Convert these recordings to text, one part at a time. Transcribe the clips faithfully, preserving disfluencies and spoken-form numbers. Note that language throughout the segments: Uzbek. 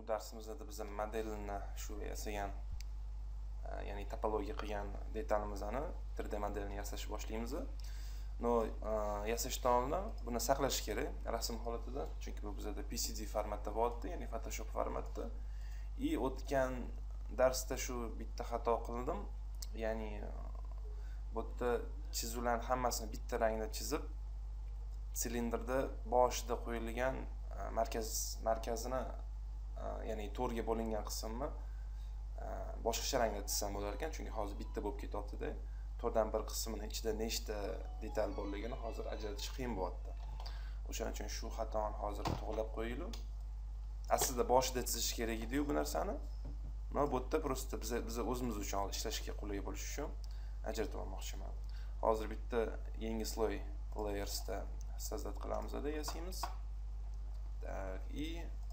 darsimizda biz modelni shu yasagan, ya'ni topologiya qilgan detalimizni üç D modelini yasashni boshlaymiz. No, yasashdan oldin buni saqlash kerak rasm holatida, chunki bu bizda P C D formatda bo'ldi, ya'ni Photoshop formatda. I o'tgan darsda shu bitta xato qildim. Ya'ni bu yerda chizuvlarning hammasini bitta rangda chizib, silindrda boshida qo'yilgan markaz markazini, ya'ni to'rga bo'lingan qismni boshqacha rangda chizsam bo'lar ekan, chunki hozir bitta bo'lib ketyapti-da. To'rdan bir qismini ichida nechta detal borligini hozir ajratish qiyin bo'lyapti. O'shaning uchun shu xatoni hozir to'g'rilab qo'yaylik. Aslida boshida chizish kerak edi-yu bu narsani. Mana bu yerda prosta biz biz o'zimiz uchun ishlashga qulay bo'lish uchun ajratib olmoqchiman. Hozir bitta yangi sloy layersda sozdat qilamiz-da, yasaymiz. Так, и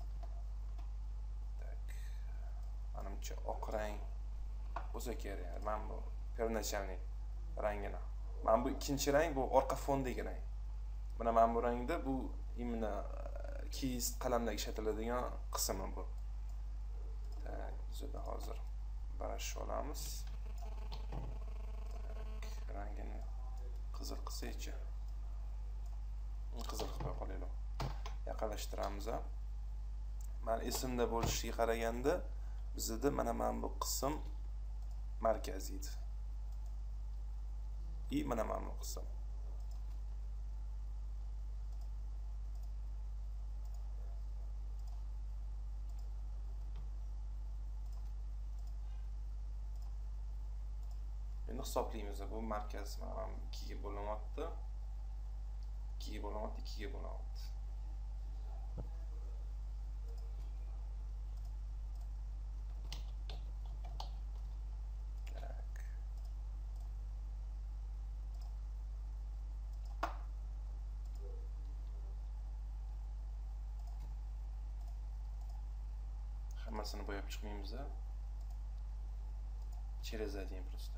так. Menimcha oq rang bo'lsa kerak. Men bu первоначальный rangini. Men bu ikkinchi rang, bu orqa fondagi rang. Mana men bu rangda bu imенно keys qalamda ishlatiladigan qismi bu. Tak, bizda hozir brush olamiz. Tak, rangini qizil qilsak-chi. Qizil qilib qo'yaylik. Yaqinlashtiramiz. Men esimda bo'lishiga qaraganda bizda mana men bu qism markaz edi. I mana men bu qism. Endi hisoblaymiz. Bu markaz mana ikkiga bo'linyapti. ikkiga bo'linyapti, ikkiga bo'linyapti. Hammasini bo'yab chiqmaymiz. Через один просто.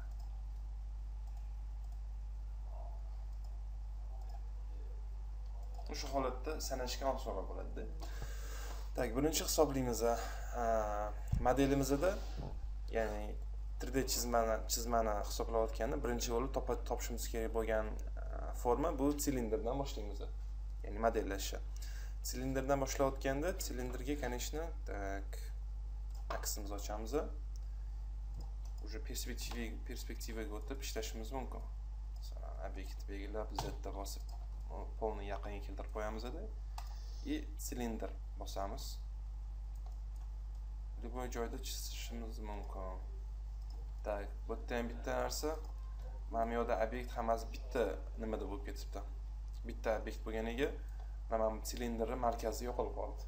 Shu holatda sanashga oson bo'ladi. Tak, birinchi hisoblaymiz. Modelimizda, ya'ni üç D chizmani chizmani hisoblayotganda birinchi yo'li topishimiz kerak bo'lgan forma bu silindrdan boshlaymiz. Ya'ni modellashni. Silindrdan boshlayotganda silindrga, конечно, tak, aksimizni ochamiz. Уже perspektiva perspektivaga o'tib ishlashimiz mumkin. Masalan, obyekt belgilab, Z bosib, polni yaqinga keltirib qo'yamiz-da. И silindr bosamiz. Любой joyda chizishimiz mumkin. Tak, bu yerda ham bitta narsa, mana bu yerda obyekt hammasi bitta nimada bo'lib ketibdi. Bitta obyekt bo'lganiga mana bu silindrni markazi yo'qolib qoldi.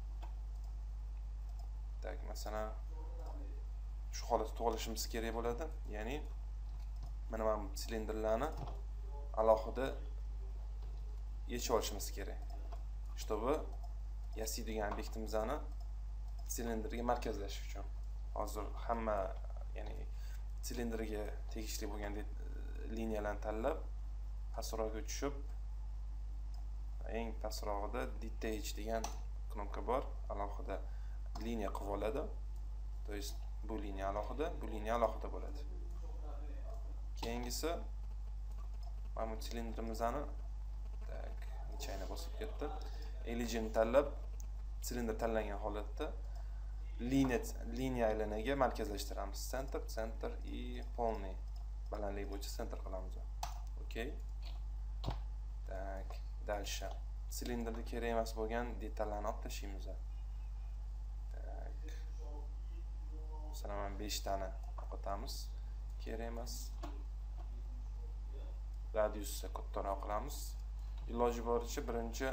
Tak, masalan, shu holatda to'g'rilashimiz kerak bo'ladi. Ya'ni mana bu silindrlarni alohida yechib olishimiz kerak. Чтобы yasaydigan obyektimizni silindrga markazlash uchun. Hozir hamma, ya'ni silindrga tegishli bo'lgan liniyalarni tanlab, pastroqqa tushib, eng pastrog'ida detach degan knopka bor, alohida liniya qilib oladi. To есть bu liniya alohida, bu liniya alohida bo'ladi. Keyingisi mana bu silindrimizni, tak, nechayni bosib ketdi. Eligini tanlab, silindr tanlangan holatda liniya liniya aylanaga markazlashtiramiz. Center, center и полный balandlik bo'yicha center qilamiz. Okey. Tak, дальше. Silindrda kerak emas bo'lgan detallarni olib tashlaymiz. Tak. Masalan, besh tani yo'qotamiz. Kerak emas. Radiusni kattaroq qilamiz. Iloji boricha birinchi,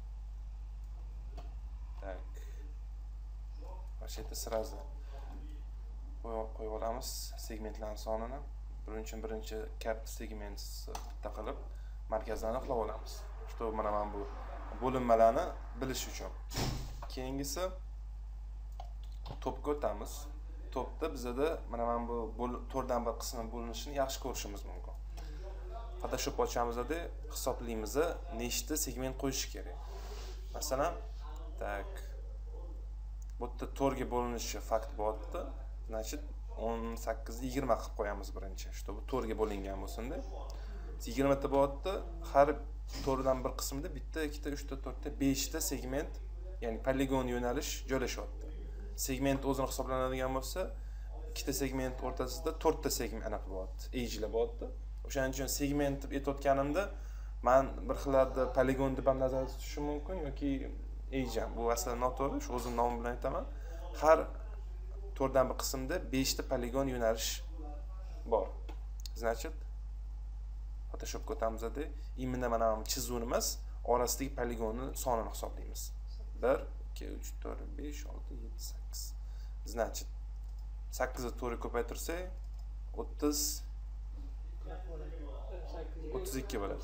tak, Başlayda sırası qo'yib olamiz segmentlar sonini. Birinchi birinchi cap segment taqilib markazlarni aniqlab olamiz. Что mana men bu bo'linmalarni bilish uchun. Keyingisi topga o'tamiz. Topda bizda mana men bu to'rdan bir qismi bo'linishini yaxshi ko'rishimiz mumkin. Photoshop ochamiz-da hisoblaymiz, nechta segment qo'yish kerak. Masalan, tak, Bu yerda to'rtga bo'linishi fakt bo'lyapti. Значит, o'n sakkiz yigirma qilib qo'yamiz birinchi. Чтобы to'rtga bo'lingan bo'lsin-da. yigirma ta bo'lyapti. Har to'rtdan bir qismida bitta, ikkita, uchta, to'rtta, beshta segment, ya'ni poligon yo'nalish joylashyapti. Segment o'zini hisoblanadigan bo'lsa, ikkita segment o'rtasida to'rtta segment aniq bo'lyapti. Ejlar bo'lyapti. O'shaning uchun segment deb aytayotganimda men bir xillarda poligon deb ham nazarda tutishim mumkin yoki ejam. Bu aslida noto'g'ri, shu o'zim nomim bilan aytaman. Har to'rtdan bir qismda beshta poligon yo'nalish bor. Значит, Photoshopga o'tamizda imенно mana bu chizuvni emas, orasidagi poligonni sonini hisoblaymiz. bir, ikki, uch, to'rt, besh, olti, yetti, sakkiz. Значит, sakkiz ni to'rtga ko'paytirsak, o'ttiz o'ttiz ikki bo'ladi.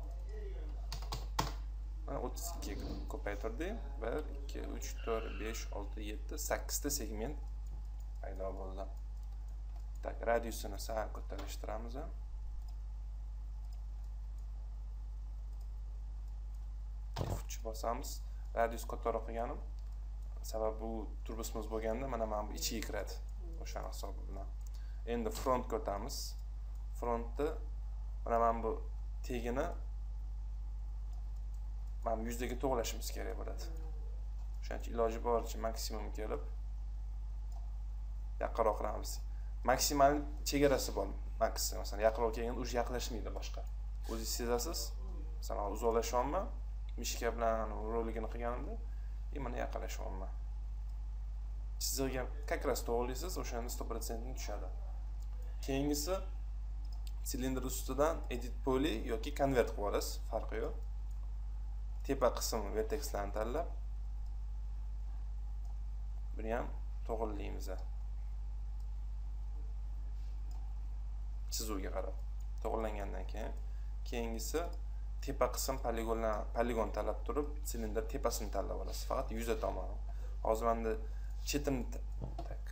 Mana o'ttiz ikki ga ko'paytirdik. bir, ikki, uch, to'rt, besh, olti, yetti, sakkiz ta segment paydo bo'ldi. Tak, radiusini sal ko'tarishtiramiz. F bosamiz. Radius ko'taroq qilganim sababi bu turbusimiz bo'lganda mana mana bu ichiga kiradi. O'sha hisobi bilan. Endi frontga o'tamiz. Frontda mana mana bu tegini mana bu yuzdagi to'g'rilashimiz kerak bo'ladi. O'shancha iloji boricha maksimum kelib yaqinroq qilamiz. Maksimal chegarasi bor. Max masalan yaqinroq kelganda uj yaqinlashmaydi boshqa. O'zingiz sezasiz. Masalan uzoqlashyapman, mishka bilan roligini qilganimda, и mana yaqinlashyapman. Chizig'iga как раз to'g'rilaysiz, o'shanda sto foiz tushadi. Keyingisi silindr ustidan edit poly yoki convert qilib olasiz, farqi yo'q. Tepa qism vertexlarni tanlab buni ham to'g'rilaymiz. Chizuvga qarab to'g'rilangandan keyin keyingisi tepa qism poligonlar poligon tanlab turib silindr tepasini tanlab olasiz, faqat yuza tomoni. Hozir menda chetini tak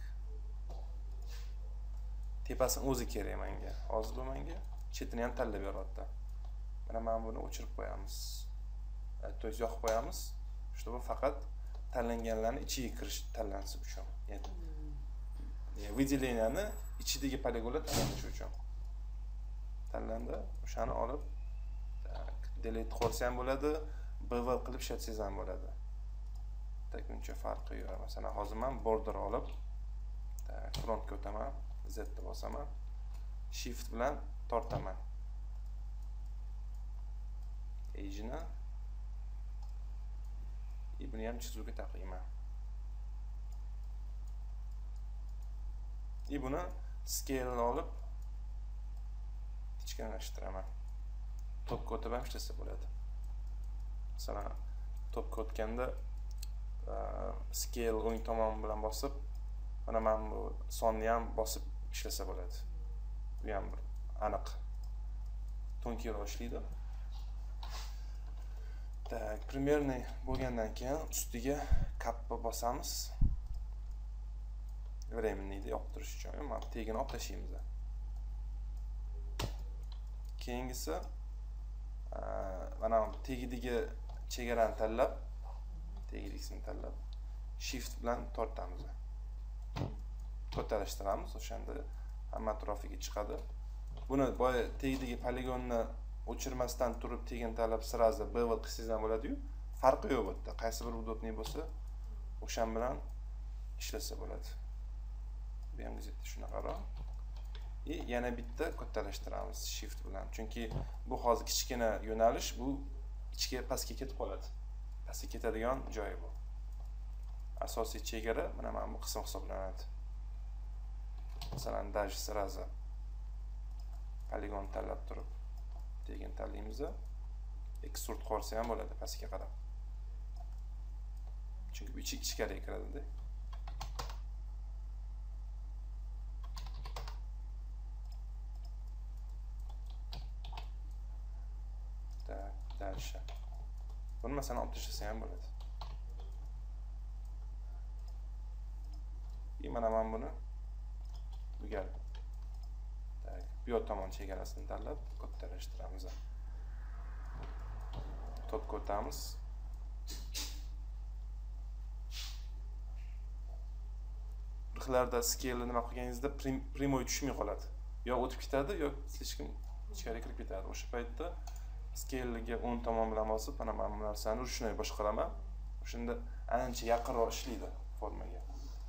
tepasini o'zi kerak menga. Hozir bu menga chetini ham tanlab beryapti. Mana men buni o'chirib qo'yamiz. To есть yoqib qo'yamiz, чтобы faqat tanlanganlarning ichiga kirish tanlansa uchun. Ya'ni выделенияni ichidagi poligonlar tanlanishi uchun. Tanlandi, o'shani olib delete qilsa ham bo'ladi, bevel qilib ishlatsangiz ham bo'ladi. Tak, buncha farqi yo'q. Masalan, hozir men border olib, tak, frontga o'taman, Z ni bosaman, shift bilan tortaman. Edge'ni и buni ham chizuvga taqlayman. И buni scale olib kichkinlashtiraman. Topga o'tib ham ishlasa bo'ladi. Masalan, topga o'tganda scale o'ng tomon bilan bosib, mana men bu sonni ham bosib ishlasa bo'ladi. Bu ham bir aniq to'nkiroq ishlaydi. Так, примерно bo'lgandan keyin ustiga kappa bosamiz. Временныйda yoqtirish uchun mana tegini olib tashlaymiz. Keyingisi mana tegidagi chegarani tanlab, tegidagisini tanlab, shift bilan tortamiz. To'rtalashtiramiz, o'shanda hamma atrofiga chiqadi. Buni boya tegidagi poligonni o'chirmasdan turib tegin tanlab sirazi bevel qilsangiz ham bo'ladi-yu, farqi yo'q bu yerda. Qaysi bir udobniy bo'lsa, o'shan bilan ishlasa bo'ladi. Bu ham gazeta shunaqaroq. И yana bitta kattalashtiramiz shift bilan. Chunki bu hozir kichkina yo'nalish, bu ichga pastga ketib qoladi. Pastga ketadigan joyi bu. Asosiy chegara mana mana bu qism hisoblanadi. Masalan, dash sirazi poligon tanlab turib tegin tanlaymiz. Extrude qilsa ham bo'ladi pastga qarab. Chunki bu ichkariga kiradi-da. Так, dальше. Buni masalan olib tashlasa ham bo'ladi. И mana men buni bugar. Tak, bu yoq tomon chegarasini tanlab kattalashtiramiz. Top ko'tamiz. bir xillarda scale nima qilganingizda primoy tushmay qoladi. Yo o'tib ketadi, yo слишком ichkariga kirib ketadi. O'sha paytda scale'ga o'ng tomon bilan bosib, mana men bu narsani ruchnoy boshqaraman. O'shanda ancha yaqinroq ishlaydi formaga.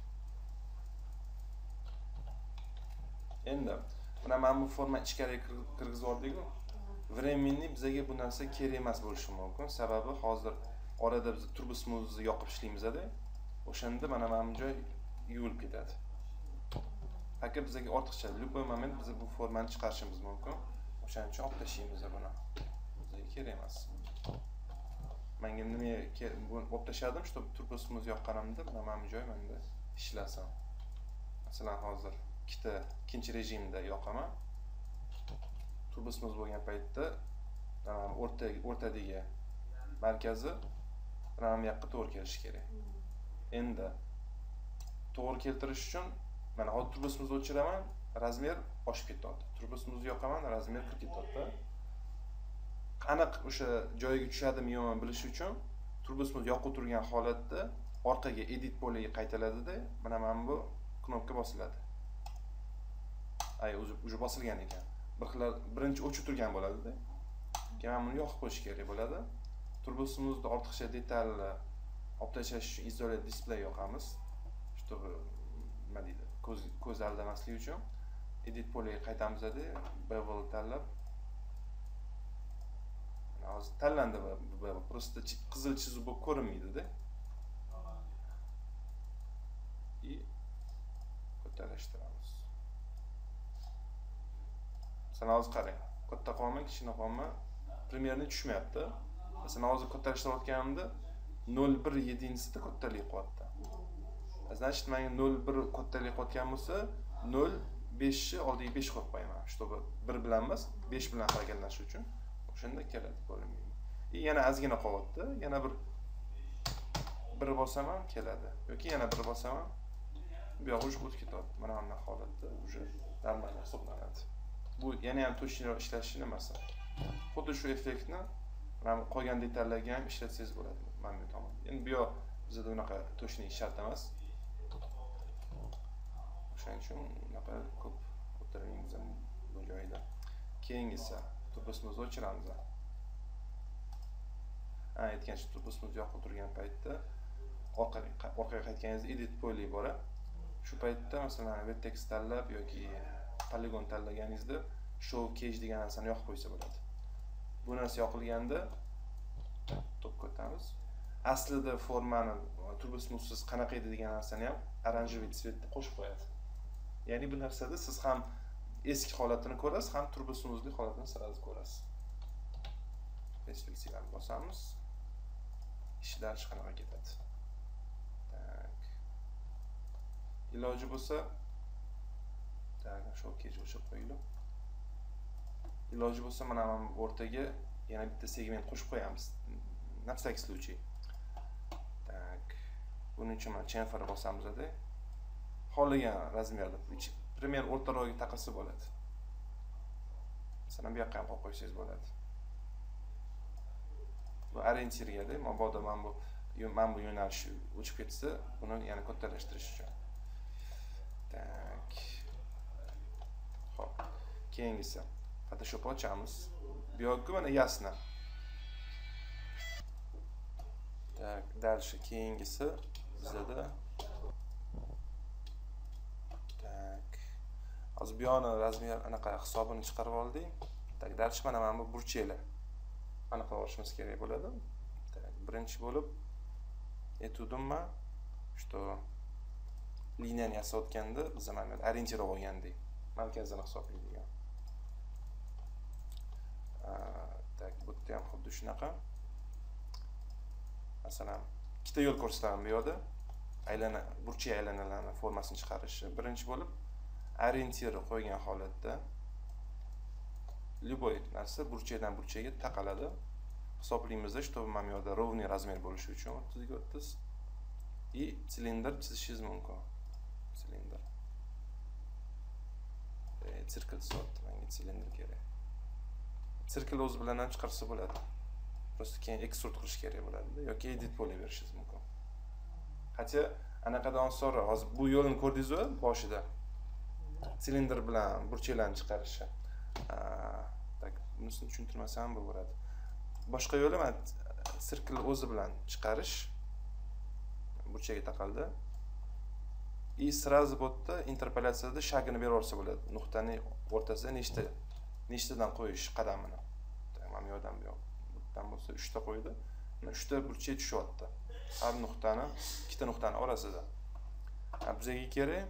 Endi mana men bu forma ichkariga kirgizib oldik-ku. Временный bizga bu narsa kerak emas bo'lishi mumkin. Sababi hozir orada biz turbosimizni yoqib ishlaymiz-da. O'shanda mana men bu joy yuvilib ketadi. Aka bizga ortiqcha любой moment biz bu formani chiqarishimiz mumkin. O'shaning uchun olib tashlaymiz buni. Bizga kerak emas. Menga nimaga olib tashladim, чтобы turbosimiz yoqqanimda mana men bu joy menda ishlasin. Masalan, hozir ikkita ikkinchi rejimda yoqaman. Turbosimiz bo'lgan paytda o'rta o'rtadagi markazi mana bu yoqqa to'g'ri kelishi kerak. Endi to'g'ri keltirish uchun mana hozir turbosimizni o'chiraman, razmer oshib ketadi. Turbosimizni yoqaman, razmer kirib ketadi. Aniq o'sha joyiga tushadimi yo'qmi bilish uchun turbosimiz yoqib turgan holatda orqaga edit poliga qaytaladida, mana men bu knopka bosiladi. Ay, o'zi bosilgan ekan. Bir xillar birinchi o'chib turgan bo'ladi-da. Keyin buni yoqib qo'yish kerak bo'ladi. Turbosimizni ortiqcha detalni olib tashlash uchun izolat display yoqamiz. Чтобы nima deydi? Ko'z ko'z aldamaslik uchun edit poliga qaytamiz-da, bevel tanlab. Hozir tanlandi bu просто qizil chiziq bo'lib ko'rinmaydi-da. И ko'tarishtiramiz. Masalan, hozir qarang. Katta qolma, kichkina qolma, примерно tushmayapti. Masalan, hozir ko'tarishtirayotganimda nol bir yedinchisi kattalik qilyapti. Значит, menga nol bir kattalik qilayotgan bo'lsa, nol besh ni oldiga besh qo'yib qo'yaman. Чтобы bir bilan emas, besh bilan harakatlanish uchun. O'shanda keladi ko'rinmaydi. И yana ozgina qolyapti. Yana bir bir bosaman keladi. Yoki yana bir bosaman, bu yoq o'chib ketadi. Mana bunday holatda уже normal hisoblanadi. Bu yana ham to'shniroq ishlashi nimasi? Xuddi shu effektni mana qolgan detallarga ham ishlatsangiz bo'ladi. Men bu tomon. Endi bu yoq bizda unaqa to'shnik shart emas. O'shaning uchun unaqa ko'p o'tirmaymiz bu joyda. Keyingisi turbosimizni o'chiramiz. Ha, aytgancha turbosimiz yoqib turgan paytda orqaga orqaga qaytganingizda edit poli bor. Shu paytda masalan vertex tanlab yoki poligon tanlaganingizda show cage degan narsani yoqib qo'ysa bo'ladi. Bu narsa yoqilganda top ko'tamiz. Aslida formani turbosimsiz qanaqa edi degan narsani ham oranjoviy tsvetda qo'shib qo'yadi. Ya'ni bu narsada siz ham eski holatini ko'rasiz, ham turbosimizli holatini sirasiz ko'rasiz. Perspektivani bosamiz. Ishlar qanaqa ketadi. Tak. Iloji bo'lsa tak, show cage o'chib qo'yilib. Iloji bo'lsa mana bu o'rtaga yana bitta segment qo'shib qo'yamiz. На всякий случай. Так. Buning uchun mana chamfer bosamiz-da. Xohlagan razmerda, пример o'rtaroqga taqasi bo'ladi. Masalan, bu yoqqa ham qo'yib qo'ysangiz bo'ladi. Bu orientirga-da, mabodo men bu men bu yo'nalish o'chib ketsa, buni yana kattalashtirish uchun. Tak. Xo'p. Keyingisi Photoshop ochamiz. Bu yoqqa mana ясно. Так, дальше keyingisi bizda. Так. Hozir bu yo'ni razmer anaqa hisobini chiqarib oldik. Так, дальше mana mana bu burchaklar aniqlab olishimiz kerak bo'ladi. Так, birinchi bo'lib etudimma, что liniyani yasayotganda biz mana orientirov olgandik. Markazini hisoblaydigan. Так, bu yerda ham xuddi shunaqa. Masalan, ikkita yo'l ko'rsataman bu yerda. Aylana, burchak aylanalarning formasini chiqarishi. Birinchi bo'lib, orientir qo'ygan holatda любой narsa burchakdan burchakka taqaladi. Hisoblaymiz, чтобы mana bu yerda ровный razmer bo'lishi uchun o'ttiz o'ttiz и silindr chizishingiz mumkin. Silindr. E, sirkl sot, menga silindr kerak. Sirkl o'z bilan ham chiqarsa bo'ladi. Просто keyin ekstrud qilish kerak bo'ladi yoki edit poli berishingiz mumkin. Hatto anaqadan sonra hozir bu yo'lni ko'rdingiz-ku boshida. Silindr bilan burchaklarni chiqarishi. Tak, bunisini tushuntirmasam bo'laveradi. Boshqa yo'li mana sirkil o'zi bilan chiqarish. Burchakka taqaldi. И сразу bu yerda interpolyatsiyada shagini beraversa bo'ladi. Nuqtaning o'rtasida nechta nechtadan qo'yish qadamini. Mana bu yerdan bu yoq. Bundan bo'lsa uchta qo'ydi. Mana uchta burchak tushyapti. Har nuqtani, ikkita nuqtani orasida. Bizga kerak.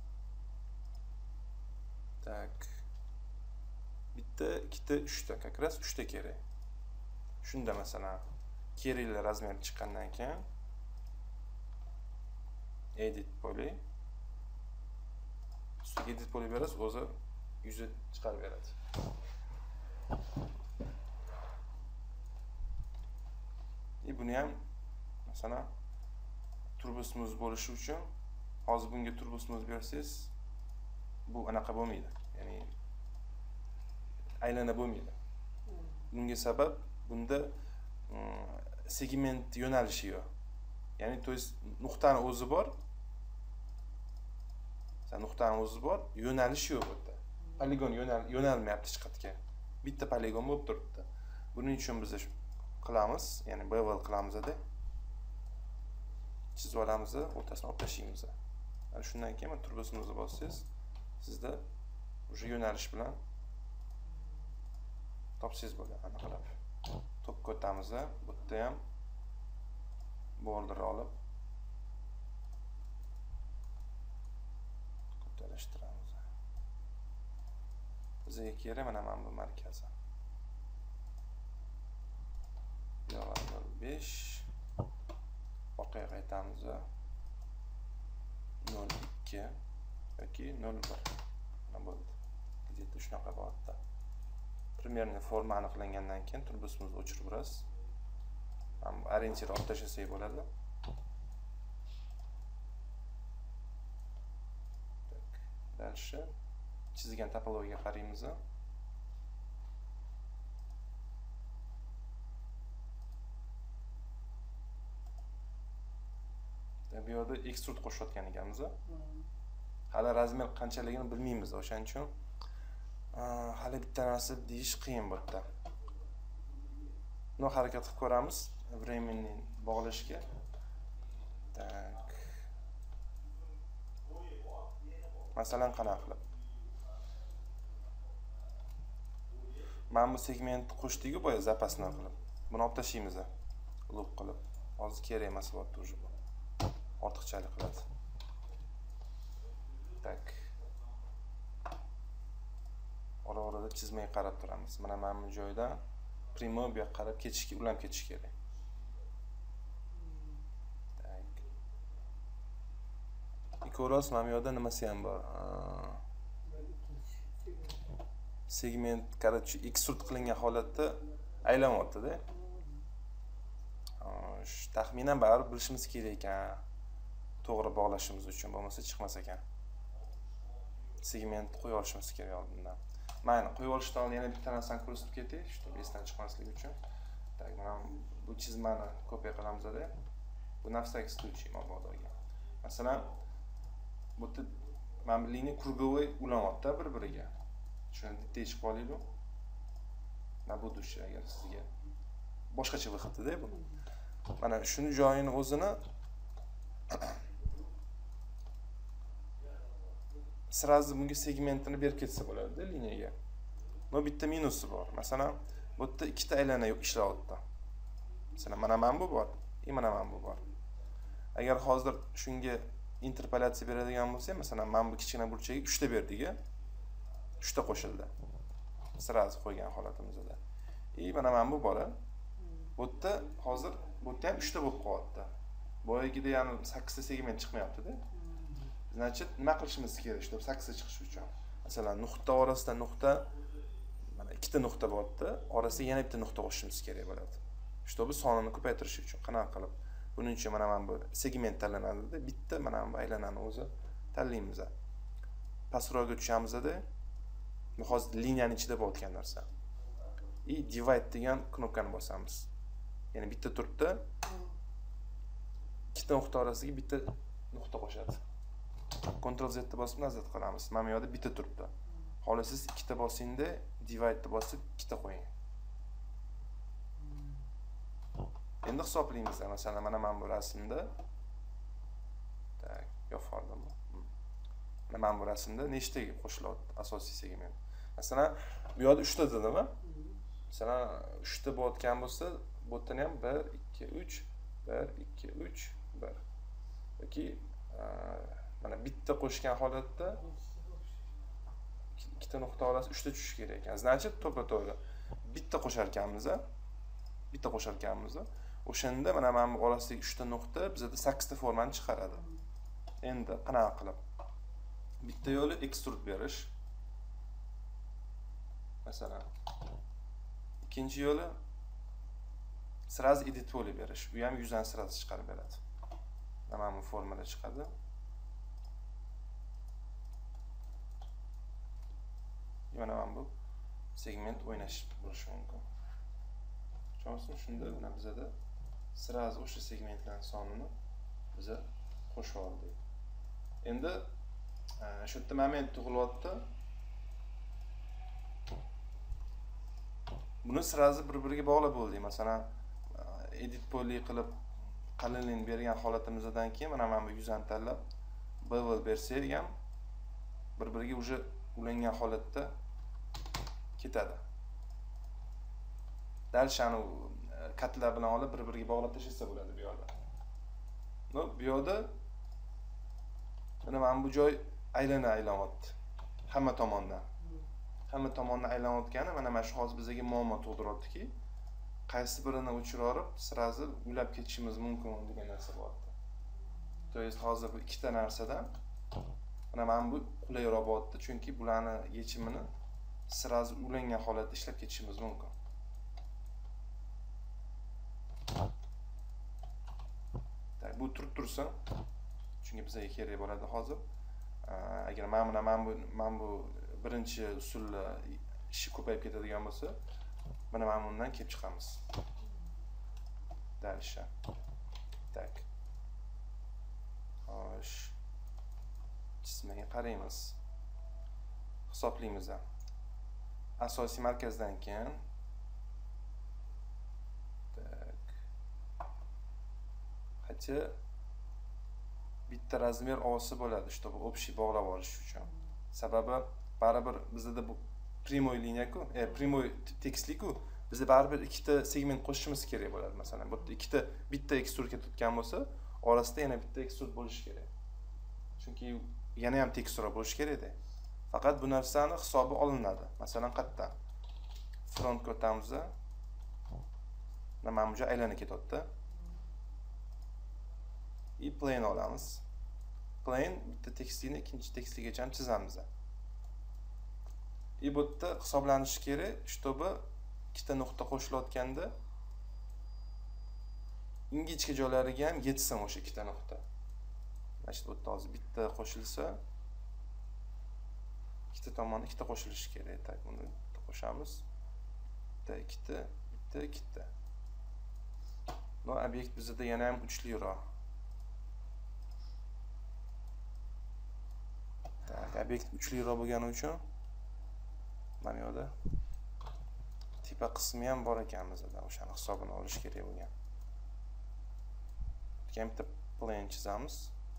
Tak. Bitta, ikkita, uchta, как раз uchta kerak. Shunda masalan, kerakli razmer chiqqandan keyin edit poly. Ustiga edit poly berasiz, o'zi yuzi chiqarib beradi. E buni ham masalan turbosimiz bo'lishi uchun hozir bunga turbosimiz bersangiz bu anaqa bo'lmaydi. Ya'ni aylana bo'lmaydi. Bunga sabab bunda segment yo'nalishi yo'q. Ya'ni to есть nuqtani o'zi bor. Sen nuqtani o'zi bor, yo'nalish yo'q bu yerda. Poligon yo'nal yo'nalmayapti hech qayerga. Bitta poligon bo'lib turibdi. Buning uchun biz qilamiz, ya'ni bevel qilamiz edi. Chizib olamiz, o'rtasini olib tashlaymiz. Ana shundan keyin turbosimizni bossangiz, sizda o'sha yo'nalish bilan topsangiz bo'ladi, aniqlab. Top ko'tamiz, bu yerda ham border olib ko'tarishtiramiz. Bizga kerak mana mana bu markazi. nol besh orqaga qaytamiz. nol ikki yoki nol bir. Mana bo'ldi. Где-то shunaqa bo'lyapti. Примерно forma aniqlangandan keyin turbosimizni o'chirib berasiz. Ham orientir olib tashlasak bo'ladi. Так, дальше chizilgan topologiyaga qaraymiz. Bu yerda extrude qo'shayotgan ekanmiz. Hali razmer qanchaligini bilmaymiz, o'shaning uchun hali bitta narsa deyish qiyin bu yerda. Buni harakat qilib ko'ramiz времени bog'lashga. Tak. Masalan, qanaqa qilib? Mana bu segment qo'shdik-ku boya zapasni qilib. Buni olib tashlaymiz. Loop qilib. Hozir kerak emas bo'pti уже bu. Ortiqchalik qiladi. Tak. Ora-orada chizmay qarab turamiz. Mana mana bu joyda primo bu yoqqa qarab ketishga, ulanib ketish kerak. Tak. Ikoros mana bu yerda nimasi ham bor? Segment короче extrude qilingan holatda aylanyapti-da. Taxminan baribir bilishimiz kerak ekan. To'g'ri bog'lashimiz uchun, bo'lmasa chiqmas ekan. Segment qo'yib olishimiz kerak oldindan. Mana qo'yib olishdan oldin yana bitta narsani ko'rsatib ketay, чтобы esdan chiqmasligi uchun. Tak, mana bu chizmani kopiya qilamiz-da. Bu на всякий случай mabodoga. Masalan, bu yerda mana bu liniya krugovый ulanyapti bir-biriga. Shuni detay chiqib olaylik. Mana bu dush agar sizga boshqacha vyxodda-da bu. Mana shuni joyini o'zini sразу bunga segmentini berib ketsa bo'ladi-da liniyaga. No bitta minusi bor. Masalan, bu yerda ikkita aylana ishlayapti. Masalan, mana mana bu bor, и mana mana bu bor. Agar hozir shunga interpolyatsiya beradigan bo'lsak, masalan, mana bu kichkina burchakka uchta berdik-a. uchta qo'shildi. Sразу qo'ygan holatimizda. И mana mana bu bor. Bu yerda hozir bu yerda ham uchta bo'lib qolyapti. Boyagida yana sakkizta segment chiqmayapti-da. Значит, nima qilishimiz kerak, чтобы sakkizta chiqishi uchun? Masalan, nuqta orasida nuqta, mana ikkita nuqta bor-da, orasiga yana bitta nuqta qo'shishimiz kerak bo'ladi. Чтобы sonini ko'paytirish uchun qanaqa qilib? Buning uchun mana mana bu segment tanlanadi-da, bitta mana bu aylanani o'zi tanlaymiz. Pastroqga tushamiz-da. Bu hozir liniyaning ichida bo'layotgan narsa. И divide degan knopkani bosamiz. Ya'ni bitta turibdi. Ikkita nuqta orasiga bitta nuqta qo'shadi. Ctrl Z ni bosib nazar qilamiz. Mana bu yerda bitta turibdi. Xohlasiz ikkita bosingda divide ni bosib ikkita qo'ying. Endi hisoblaymiz. Masalan, mana men bu rasmda tak, yo'q qoldim. Mana men bu rasmda nechtaga qo'shilyapti asosiy segment. Masalan, bu yerda uchta dedimmi? Masalan, uchta bo'layotgan bo'lsa, bu yerdan ham bir, ikki, uch, bir, ikki, uch, bir. Yoki mana bitta qo'shgan holatda ikkita nuqta orasi uchta tushishi kerak ekan. Значит, to'ppa-to'g'ri bitta qo'shar ekanmiz, bitta qo'shar ekanmiz. O'shanda mana men bu orasidagi uchta nuqta bizda sakkizta formani chiqaradi. Endi qanaqa qilib? Bitta yo'li extrude berish. Masalan, ikkinchi yo'li sразу edit poli berish. Bu ham yuzdan sразу chiqarib beradi. Mana bu formada chiqadi. Mana bu segment o'ynash bo'lishi mumkin. Tushunasizmi? Shunda mana bizda sразу o'sha segmentlarning sonini biz qo'shib oldik. Endi shu yerda moment tug'ilyapti. Buni sразу bir-biriga bog'lab bo'ldik. Masalan, edit poli qilib qalinlikni bergan holatimizdan keyin mana men bu yuzani tanlab bevel bersak ham bir-biriga уже ulangan holatda ketadi. Dal shani katlar bilan olib bir-biriga bog'lab tashlasa bo'ladi bu yerda. No, bu yerda mana men bu joy aylana aylanyapti. Hamma tomondan. Hamma tomondan aylanayotgani mana mana shu hozir bizga muammo tug'diryaptiki, qaysi birini o'chirib, sразу ulab ketishimiz mumkin degan narsa bo'lyapti. To есть hozir bu ikkita narsadan mana men bu qulayroq bo'lyapti, chunki bularni yechimini sразу ulangan holatda ishlab ketishimiz mumkin. Tak, bu turib tursin. Chunki bizga kerak bo'ladi hozir. Agar men mana men bu men bu birinchi usulda ishi ko'payib ketadigan bo'lsa, mana men bundan kelib chiqamiz. Dальше. Tak. Xo'sh. Jismga qaraymiz. Hisoblaymiz. Asosiy markazdan keyin tak. Хотя bitta razmer osi bo'ladi, чтобы общий bog'lab olish uchun. Sababi baribir bizda bu primoy liniya-ku, e primoy tekstlik-ku, bizda baribir ikkita segment qo'shishimiz kerak bo'ladi. Masalan, bu ikkita bitta ekstrudga tutgan bo'lsa, orasida yana bitta ekstrud bo'lishi kerak. Chunki yana ham tekstura bo'lishi kerak-da. Faqat bu narsani hisobi olinadi. Masalan, qayerdan? Frontga o'tamiz. Mana bu joy aylanib ketyapti. И plane olamiz. Plane bitta tekstlikni ikkinchi tekstligacha chizamiz. И bu yerda hisoblanishi kerak, чтобы ikkita nuqta qo'shilayotganda ingichka joylariga ham yetsin o'sha ikkita nuqta. Mana shu yerda hozir bitta qo'shilsa, ikkita tomon ikkita qo'shilishi kerak. Tak, buni qo'shamiz. Bitta, ikkita, bitta, ikkita. No, obyekt bizda yana ham kuchliroq. Tak, obyekt kuchliroq bo'lgani uchun mana bu yerda tipa qismi ham bor ekan bizda, o'shani hisobini olish kerak bo'lgan. Keyin bitta plane chizamiz.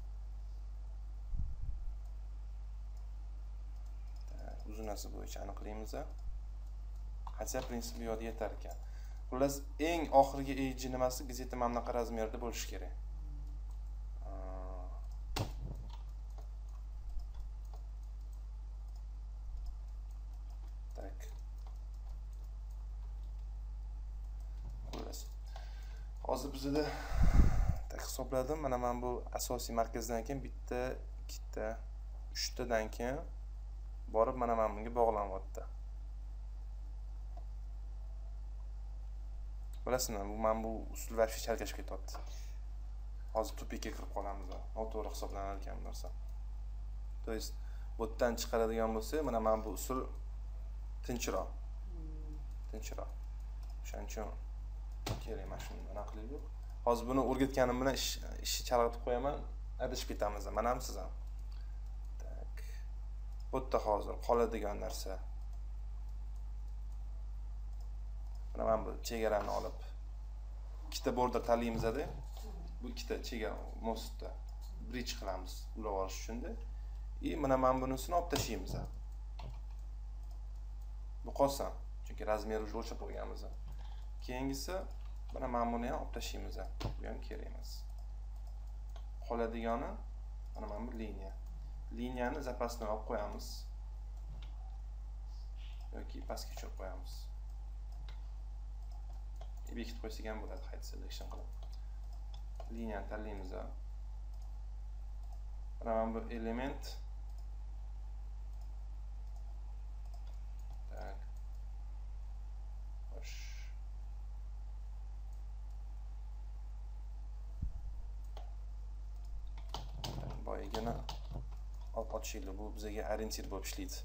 Uzunasi bo'yicha aniqlaymiz. Hatsa prinsipi bu yerda yetar ekan. Xullas, eng oxirgi edge nimasi gazeta mana bunaqa razmerda bo'lishi kerak. Tak. Xullas. Hozir bizda tak hisobladim. Mana men bu asosiy markazdan keyin bitta, ikkita, uchtadan keyin borib mana men bunga bog'lanyapti. Bilasizmi, bu men bu usul va chalkashib ketyapti. Hozir tupikka kirib qolamiz. Noto'g'ri hisoblanar ekan bu narsa. To есть, bu yerdan chiqaradigan bo'lsa, mana men bu usul tinchroq. Tinchroq. O'shaning uchun kerak mana shuni aniqlaylik. Hozir buni o'rgatganim bilan ishni chalg'itib qo'yaman. adashib ketamiz. Mana ham siz ham. Tak. Bu yerda hozir qoladigan narsa. Mana bu chegarani olib ikkita border tanlaymiz-da. Bu ikkita chegara mostda bridge qilamiz ulab olish uchun-da. И mana men bunisini olib tashlaymiz. Bu qolsin, chunki razmeri уже o'lchab qo'yganmiz. Keyingisi mana men buni ham olib tashlaymiz. Bu ham kerak emas. Qoladigani mana men bu liniya. Liniyani zapasdan olib qo'yamiz. yoki pastga tushirib qo'yamiz. Bekitib qo'ysak ham bo'ladi, height selection qilib. Liniyani tanlaymiz. Mana bu element tak. Xo'sh. Boyagina olib ochishli, bu bizga orientir bo'lib ishlaydi.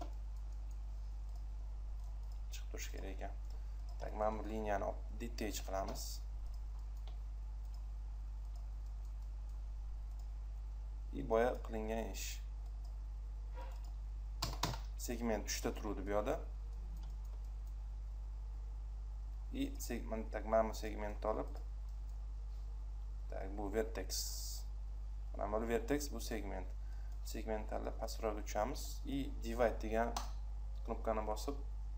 Chiqib turish kerak ekan. Tak, mana bu liniyani olib detach qilamiz. И boya qilingan ish. Segment uchta turadi bu yerda. И segment tak, mana bu segmentni olib tak, bu vertex. Mana bu vertex, bu segment. Segment tanlab pastroqqa tushamiz. И divide degan knopkani bosib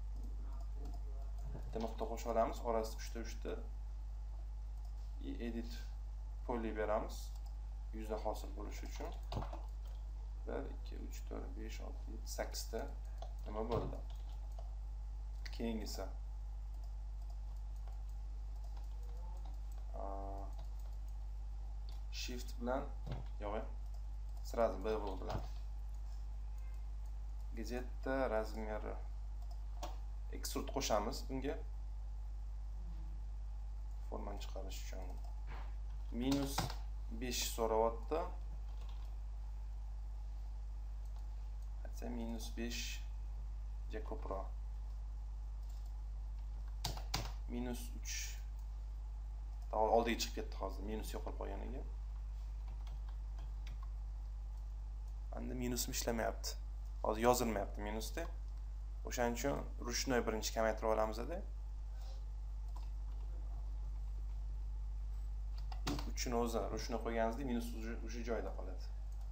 nuqta qo'shib olamiz, orasida uchta uchta. И edit poly beramiz. Yuza hosil bo'lishi uchun. bir, ikki, uch, to'rt, besh, olti, yetti, sakkiz ta nima bo'ldi. Keyingisi shift bilan yo'q, sразу bevel bilan где-то razmeri extrude qo'shamiz bunga. Formani chiqarish uchun minus besh so'rayapti. Hatto minus besh ga ko'proq. minus uch. Oldiga chiqib ketdi hozir, minus yo'qolib qolganiga. Endi minusmi ishlamayapti. Hozir yozilmayapti minusda. O'shaning uchun rushnoy birinchi kamaytirib olamiz-da. uchni o'zi rushni qo'yganingizda minus o'sha joyda qoladi.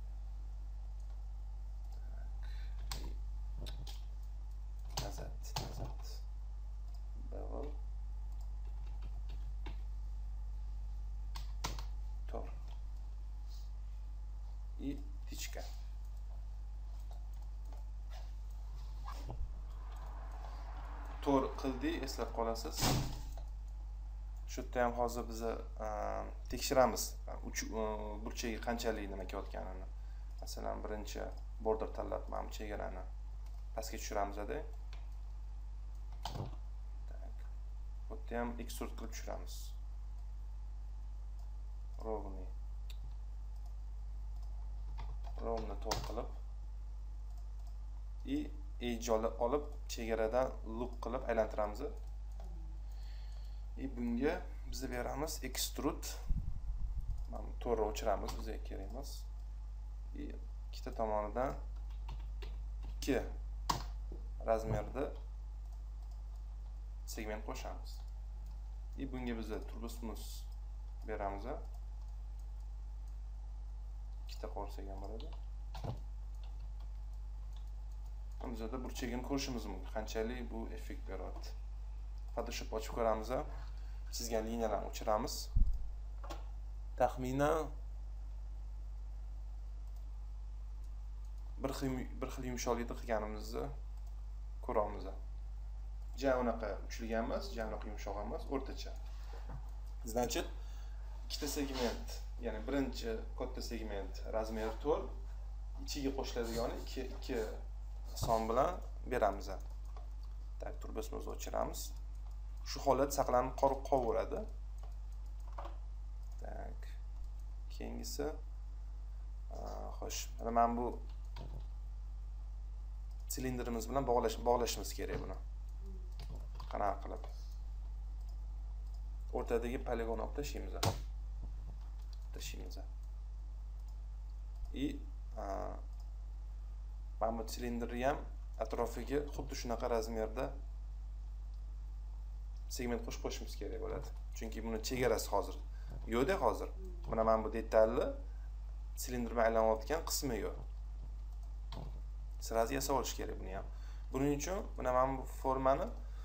Nazat, nazat. Bevel. Tor. И tichka. Tor qildi, eslab qolasiz. Shu yerda ham hozir biz tekshiramiz uch burchagiga qanchalik nima kelayotganini. Masalan, birinchi border tanlab, mana bu chegarani pastga tushiramiz-da. Tak. Bu yerda ham extrude qilib tushiramiz. Rovni. Rovni to'r qilib и edge olib chegaradan loop qilib aylantiramiz. И bunga biz beramiz extrude. Mana to'g'ri o'chiramiz, bizga kerak emas. И ikkita tomonidan ikki razmerda segment qo'shamiz. И bunga biz turbo smooth beramiz. Ikkita qo'rsak ham bo'ladi. Bizda burchagini ko'rishimiz mumkin, qanchalik bu effekt beradi. Photoshop ochib ko'ramiz. Chizgan liniyalarni o'chiramiz. Taxminan bir xil bir xil yumshoqlikda qilganimizni ko'ramiz. Ja unaqa uchilgan emas, ja unaqa yumshoq emas, o'rtacha. Значит, ikkita segment, ya'ni birinchi katta segment razmeri to'rt, ichiga qo'shiladigan ikki ikki son bilan beramiz. Tak, turbosimizni o'chiramiz. Shu holat saqlanib qolaveradi. Tak. Keyingisi xo'sh, mana bu silindrimiz bilan bog'lash bog'lashimiz kerak buni. Qanaqa qilib? O'rtadagi poligonni olib tashlaymiz. Tashlaymiz. и mana bu silindrni ham atrofiga xuddi shunaqa razmerda segment qo'shib qo'yishimiz kerak bo'ladi. Chunki buni chegarasi hozir yo'qda hozir. Mana mana bu detalni silindr bilan aylanayotgan qismi yo'q. Sirazi yasab olish kerak buni ham. Buning uchun mana mana bu formani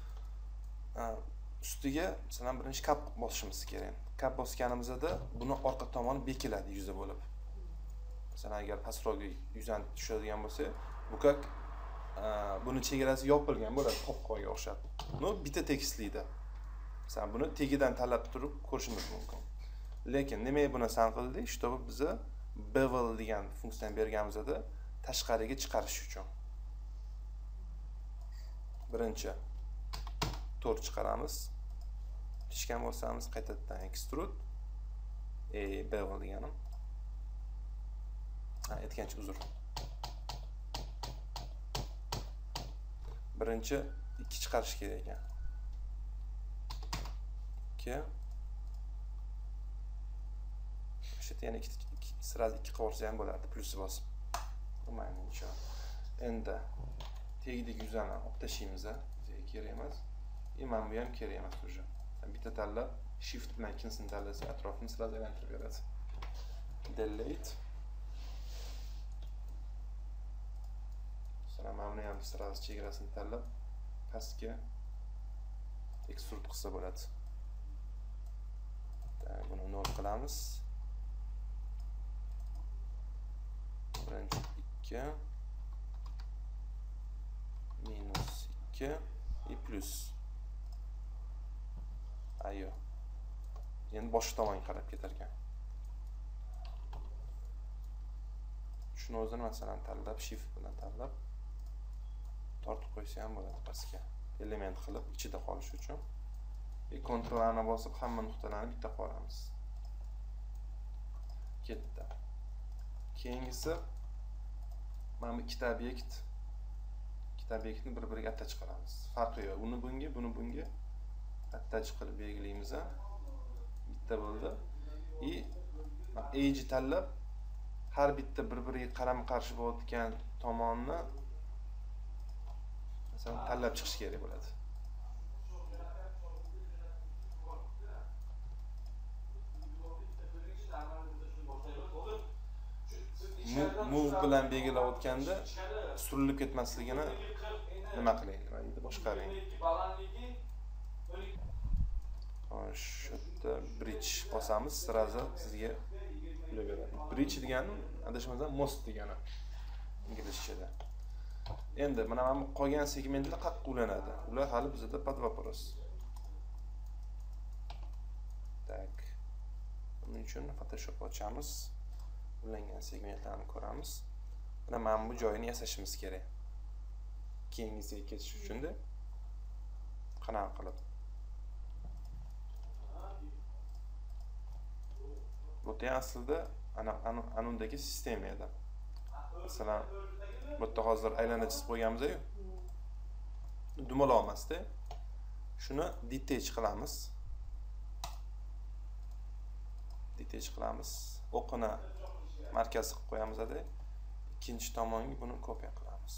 ustiga masalan birinchi kap bosishimiz kerak. Kap bosganimizda buni orqa tomoni bekiladi yuzi bo'lib. Masalan agar pastroq yuzdan tushadigan bo'lsa, bu kak buni chegarasi yopilgan bo'ladi qopqo'yga o'xshab. No bitta tekislikda. Masalan buni tegidan tanlab turib ko'rishimiz mumkin. Lekin nimaga buni san qildik? Чтобы biza bevel degan funksiyani berganimizda tashqariga chiqarish uchun. Birinchi to'rt chiqaramiz. Tishgan bo'lsamiz qaytadan extrude e bevel deganim. Ha, aytgancha uzr. Birinchi ikki chiqarish kerak ekan. ikki. O'sha yana ikki sirasi ikki qilsa ham bo'ladi, plus bosib. Menimcha. Endi tegdik yuzani olib tashlaymiz, bizga kerak emas. E mana bu ham kerak emas уже. Bitta tanlab shift bilan ikkinchisini tanlasa atrofini sirasi aylantirib beradi. Delete. Mana buni ham sirasi chegarasini tanlab pastga extrude qilsa bo'ladi. Buni nol qilamiz. Birinchi ikki minus ikki и plus. Ayo. Endi boshqa tomonga qarab ketar ekan. Shuni o'zini masalan tanlab shift bilan tanlab tortib qo'ysa ham bo'ladi pastga. Element qilib ichida qolish uchun. E kontrollarni bosib hamma nuqtalarni bitta qilamiz. Ketdi. Keyingisi mana bu ikkita obyekt ikkita obyektni bir-biriga attach qilamiz. Farqi yo'q. Uni bunga, buni bunga attach qilib belgilaymiz. Bitta bo'ldi. И edge tanlab har bitta bir-biriga qarama-qarshi bo'layotgan tomonni masalan tanlab chiqish kerak bo'ladi. Move bilan belgilayotganda surilib ketmasligini nima qiling? Endi boshqaring. Xo'sh, shu yerda bridge bosamiz, sirazi sizga bilib beradi. Bridge degani adashmasam most degani inglizchada. Endi mana mana qolgan segmentlar qayerga ulanadi? Ular hali bizda под вопрос. Tak. Buning uchun Photoshop ochamiz. Ulangan segmentlarni ko'ramiz. Mana mana bu joyini yasashimiz kerak. Keyingisiga ketish uchun-da qanaqa qilib. Bu aslida ana anundagi sistema edi. Masalan, bu yerda hozir aylana chizib qo'yganmiz-ku. Dumaloq emas-da. Shuni detach qilamiz. Detach qilamiz. O'qini markaz qilib qo'yamiz-da. Ikkinchi tomonga buni kopiya qilamiz.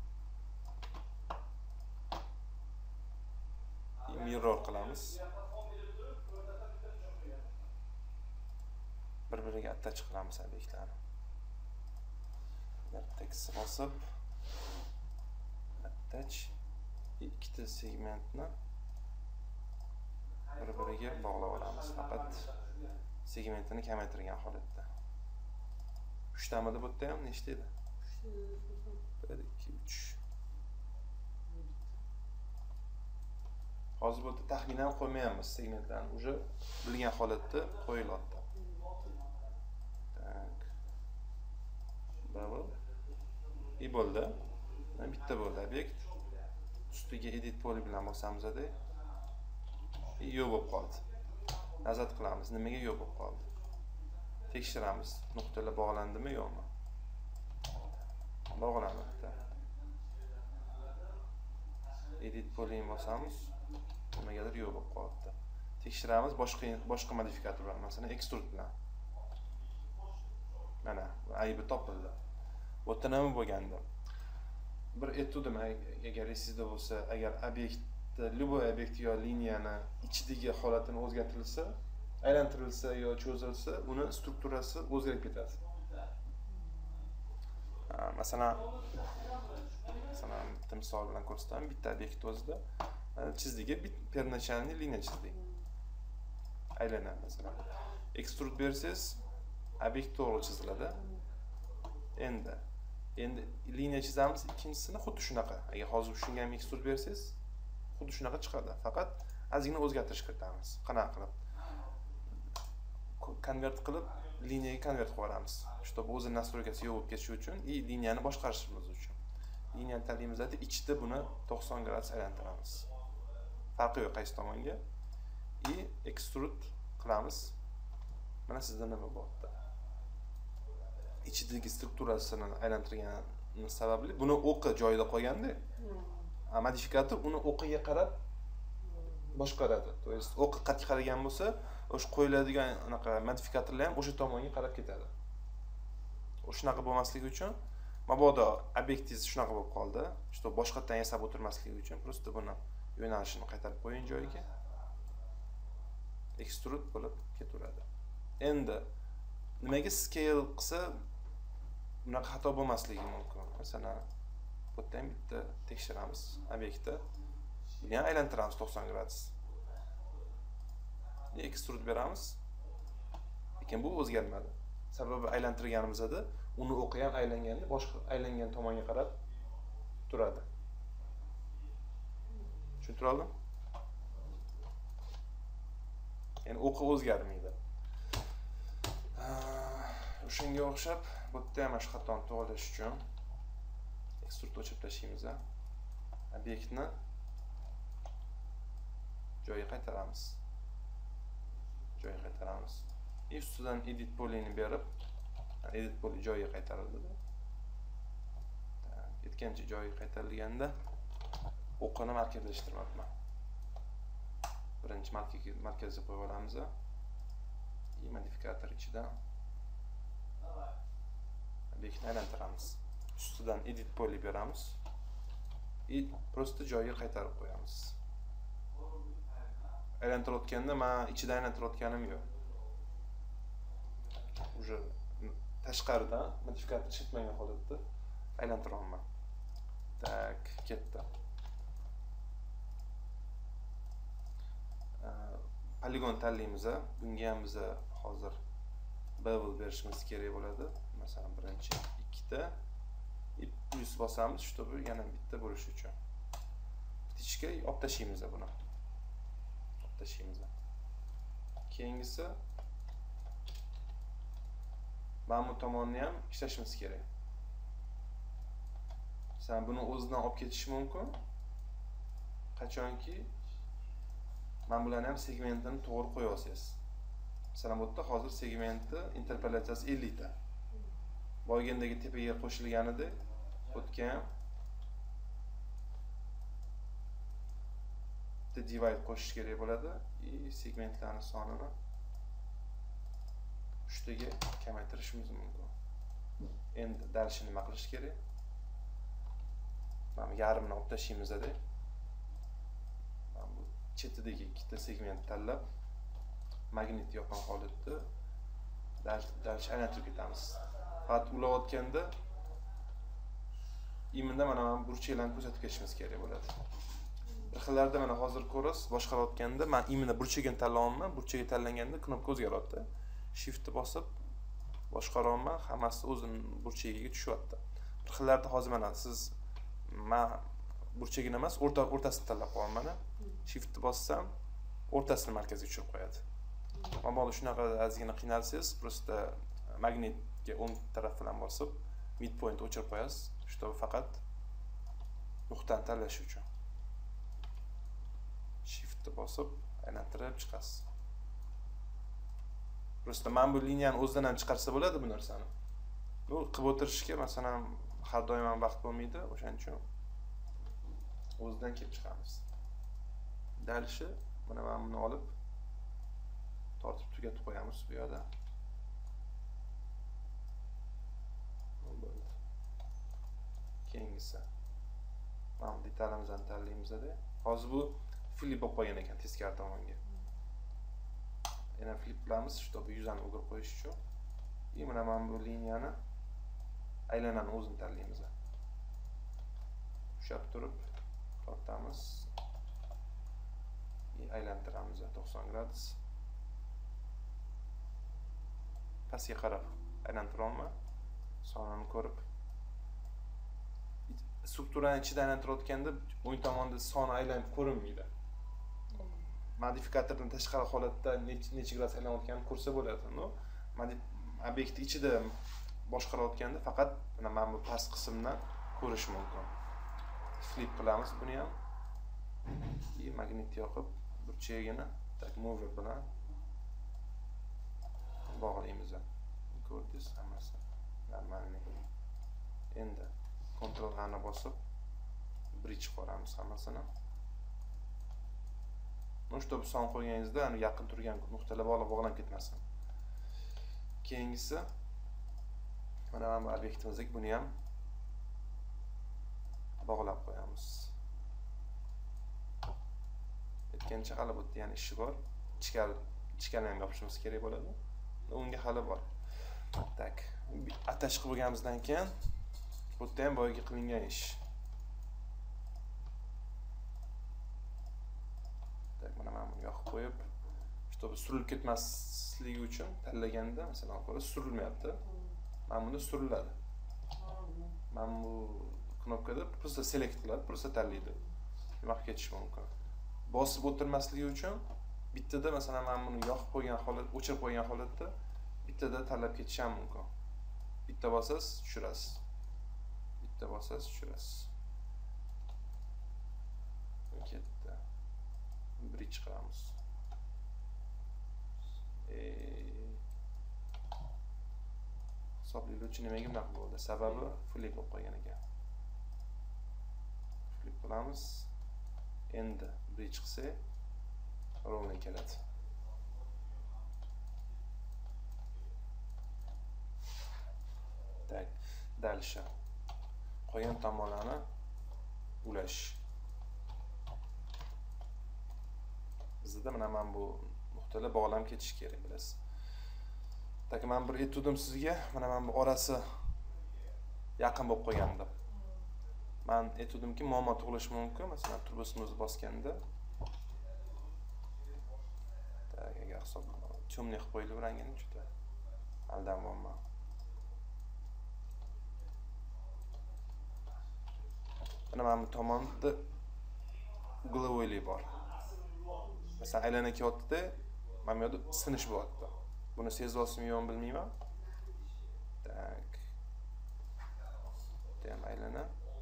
Mirror qilamiz. Bir-biriga attach qilamiz obyektlarni. Vertex bosib attach ikkita segmentni bir-biriga bog'lab olamiz. Faqat segmentini kamaytirgan holatda. uch tamada bu yerda ham nechta edi? bir ikki uch. Hozir bu yerda taxminan qo'ymayapmiz segmentlarni. Uje bilgan holatda qo'yilyapti. Tak. Bravo. И bo'ldi. Bitta bo'ldi obyekt. Ustiga edit poli bilan bosamiz-da. Yo'q bo'lib qoldi. Nazar qilamiz. Nimaga yo'q bo'lib qoldi? Tekshiramiz. Nuqtalar bog'landimi, yo'qmi? Bog'lanmoqda. Edit polini bosamiz. Nimagadir yo'q bo'lib qoldi. Tekshiramiz boshqa boshqa modifikator bilan, masalan, extrude bilan. Mana aybi topildi. Bu yerda nima bo'lganda? Bir etudim agar esingizda bo'lsa, agar obyektni, любой obyekt yo liniyani ichidagi holatini o'zgartirilsa, aylantirilsa yo cho'zilsa, uni strukturasi o'zgarib ketadi. Masalan, masalan, bitta misol bilan ko'rsataman. Bitta obyekt o'zida chizdiga bitta perначальный liniya chizdik. Aylanadi masalan. Extrude bersangiz, obyekt to'g'ri chiziladi. Endi endi liniya chizamiz, ikkinchisini xuddi shunaqa. Agar hozir shunga ham extrude bersangiz, xuddi shunaqa chiqadi. Faqat ozgina o'zgartirish kiritamiz. Qanaqa qilib? Konvert qilib liniyaga konvert qilib yuboramiz. Чтобы o'zi настройкасы yo'q bo'lib ketishi uchun и liniyani boshqarishimiz uchun. Liniyani tanlaymiz, ichida buni to'qson gradus aylantiramiz. Farqi yo'q qaysi tomonga. И extrude qilamiz. Mana sizda nima bo'lyapti? Ichidagi strukturasini aylantirgani sababli buni o'qi joyida qolganda, modifikator uni o'qiga qarab boshqaradi. To есть o'qi qat'iy qaragan bo'lsa, o'sha qo'yiladigan anaqa modifikatorlar ham o'sha tomonga qarab ketadi. Shunaqa bo'lmasligi uchun, mabodo obyektingiz shunaqa bo'lib qoldi, что boshqatdan yasab o'tirmasligi uchun просто buni yo'nalishini qaytarib qo'ying joyiga. Extrude bo'lib ketaveradi. Endi nimaga scale qilsa bunaqa xato bo'lmasligi mumkin. Masalan, bu yerda ham bitta tekshiramiz obyektni. Buni ham aylantiramiz to'qson gradus. Extrude beramiz. Lekin bu o'zgarmadi. Sababi aylantirganimizda uni o'qi ham aylanganda boshqa aylangan tomonga qarab turadi. Tushuntira oldim? Ya'ni o'qi o'zgarmaydi. O'shanga o'xshab, bu yerda ham shu xatoni to'g'rilash uchun extrude o'chirib tashlaymiz. Obyektni joyiga qaytaramiz. Joyiga qaytaramiz. И ustidan edit polini berib, edit poli joyiga qaytarildi. Aytgancha joyiga qaytarilganda o'qini markazlashtirmoqman. Birinchi markazga qo'yib olamiz. И modifikator ichidan obyektni aylantiramiz. Ustidan edit poli beramiz. И просто joyiga qaytarib qo'yamiz. Aylantirayotganda men ichida aylantirayotganim yo'q. Уже tashqaridan modifikator chekmagan holatda aylantiraman. Tak, ketdi. Poligon tanlaymiz. Bunga ham biz hozir bevel berishimiz kerak bo'ladi. Masalan, birinchi ikkita и plus bosamiz, чтобы yana bitta bo'lishi uchun. Bitishga olib tashlaymiz buni. Olib tashlaymiz. Keyingisi mana bu tomonni ham ishlashimiz kerak. Sen buni o'zidan olib ketish mumkin. Qachonki men bilan ham segmentini to'g'ri qo'ya olsangiz. Masalan, bu yerda hozir segmentni interpolatsiyasi ellik ta. Boygendagi tepaga qo'shilganidek, o'tga ham bitta divide qo'shish kerak bo'ladi. И segmentlarning sonini uchtaga kamaytirishimiz mumkin. Endi dalishni nima qilish kerak? Mana yarmini olib tashlaymiz deb. Mana bu chetidagi ikkita segment tanlab, magnit yoqqan holatda dalish aylantirib ketamiz. Faqat ulayotganda imida mana burchaklarni ko'rsatib ketishimiz kerak bo'ladi. Bir xillarda mana hozir ko'rasiz, boshqarayotganda men imini burchagini tanlayapman, burchaga tanlanganda knopka o'zgaradi. Shiftni bosib boshqaryapman, hammasi o'zining burchagiga tushyapti. Bir xillarda hozir mana siz men burchagini emas, o'rta o'rtasini tanlab qo'yaman. Shiftni bossam, o'rtasini markazga tushirib qo'yadi. Mana bu shunaqa ozgina qiynalsangiz, просто magnitga o'ng taraf bilan bosib, midpoint o'chirib qo'yasiz, чтобы faqat nuqtani tanlash uchun. Shiftni bosib, aylantirib chiqasiz. Просто men bu liniyani o'zidan ham chiqarsa bo'ladi bu narsani. Bu qilib o'tirishga, masalan, har doim ham vaqt bo'lmaydi, o'shaning uchun o'zidan kelib chiqamiz. Dalishi mana men buni olib tortib tugatib qo'yamiz bu yerda. Bo'ldi. Keyingisi. Mana bu detalimizni tanlaymiz-da. Hozir bu flip bo'lib qolgan ekan teskari tomonga. Yana flip qilamiz, чтобы yuzani o'girib qo'yish uchun. И mana mana bu liniyani aylanani o'zini tanlaymiz. Ushlab turib tortamiz. И aylantiramiz to'qson gradus. Pastga qarab aylantirolma. Sonini ko'rib. Strukturaning ichida aylantirayotganda o'ng tomonda son aylanib ko'rinmaydi. Modifikatorning tashqari holatda necha gradus aylanayotganini ko'rsa bo'ladi. No, obyektni ichida boshqarayotganda faqat mana bu past qismdan ko'rish mumkin. Flip qilamiz buni ham. И magnit yoqib burchagini tak mover bilan bog'laymiz. Ko'rdingiz hammasi. Normalniy. Endi Ctrl A ni bosib bridge qo'yamiz hammasini. Ну, чтобы son qo'yganingizda yaqin turgan nuqtalar bog'lab bog'lanib ketmasin. Keyingisi mana bu obyektimizdagi buni ham bog'lab qo'yamiz. Aytgancha hali bu yerda yana ishi bor. Ichkari ichkani ham yopishimiz kerak bo'ladi. Unga hali bor. Tak, attach qilib bo'lganimizdan keyin bu yerda ham boyagi qilingan ish. Tak, mana men buni yoqib qo'yib, чтобы surilib ketmasligi uchun tanlaganda, masalan, ko'ra surilmayapti. Mana bunda suriladi. Mana bu knopkada просто select qiladi, просто tanlaydi. Nima ketish mumkin. Bosib o'tirmasligi uchun bittada masalan men buni yoqib qo'ygan holat, o'chirib qo'ygan holatda bittada tanlab ketish ham mumkin. Bitta bosasiz, tushirasiz. Bitta bosasiz, tushirasiz. Ketdi. Bridge qilamiz. E hisoblovchi nimaga bunaqa bo'ldi? Sababi flip bo'lib qolgan ekan. Flip qilamiz. Endi bridge qilsak, ровно keladi. Так, дальше. Qolgan tomonlarni ulash. Bizda mana men bu nuqtalar bog'lanib ketish kerak, bilasiz. Tak, men bir etudim sizga, mana men bu orasi yaqin bo'lib qolganda. Men etudimki muammo tug'ilishi mumkin, masalan, turbosimizni bosganda. Tak, agar hisob temniy qilib qo'yilib rangini juda aldanmayman. Mana men bu tomonda uгlovoylik bor. Masalan, aylana kelyapti-da, mana bu yerda sinish bo'lyapti. Buni sezyapsizmi yo'qmi bilmayman. Tak. Ham aylana.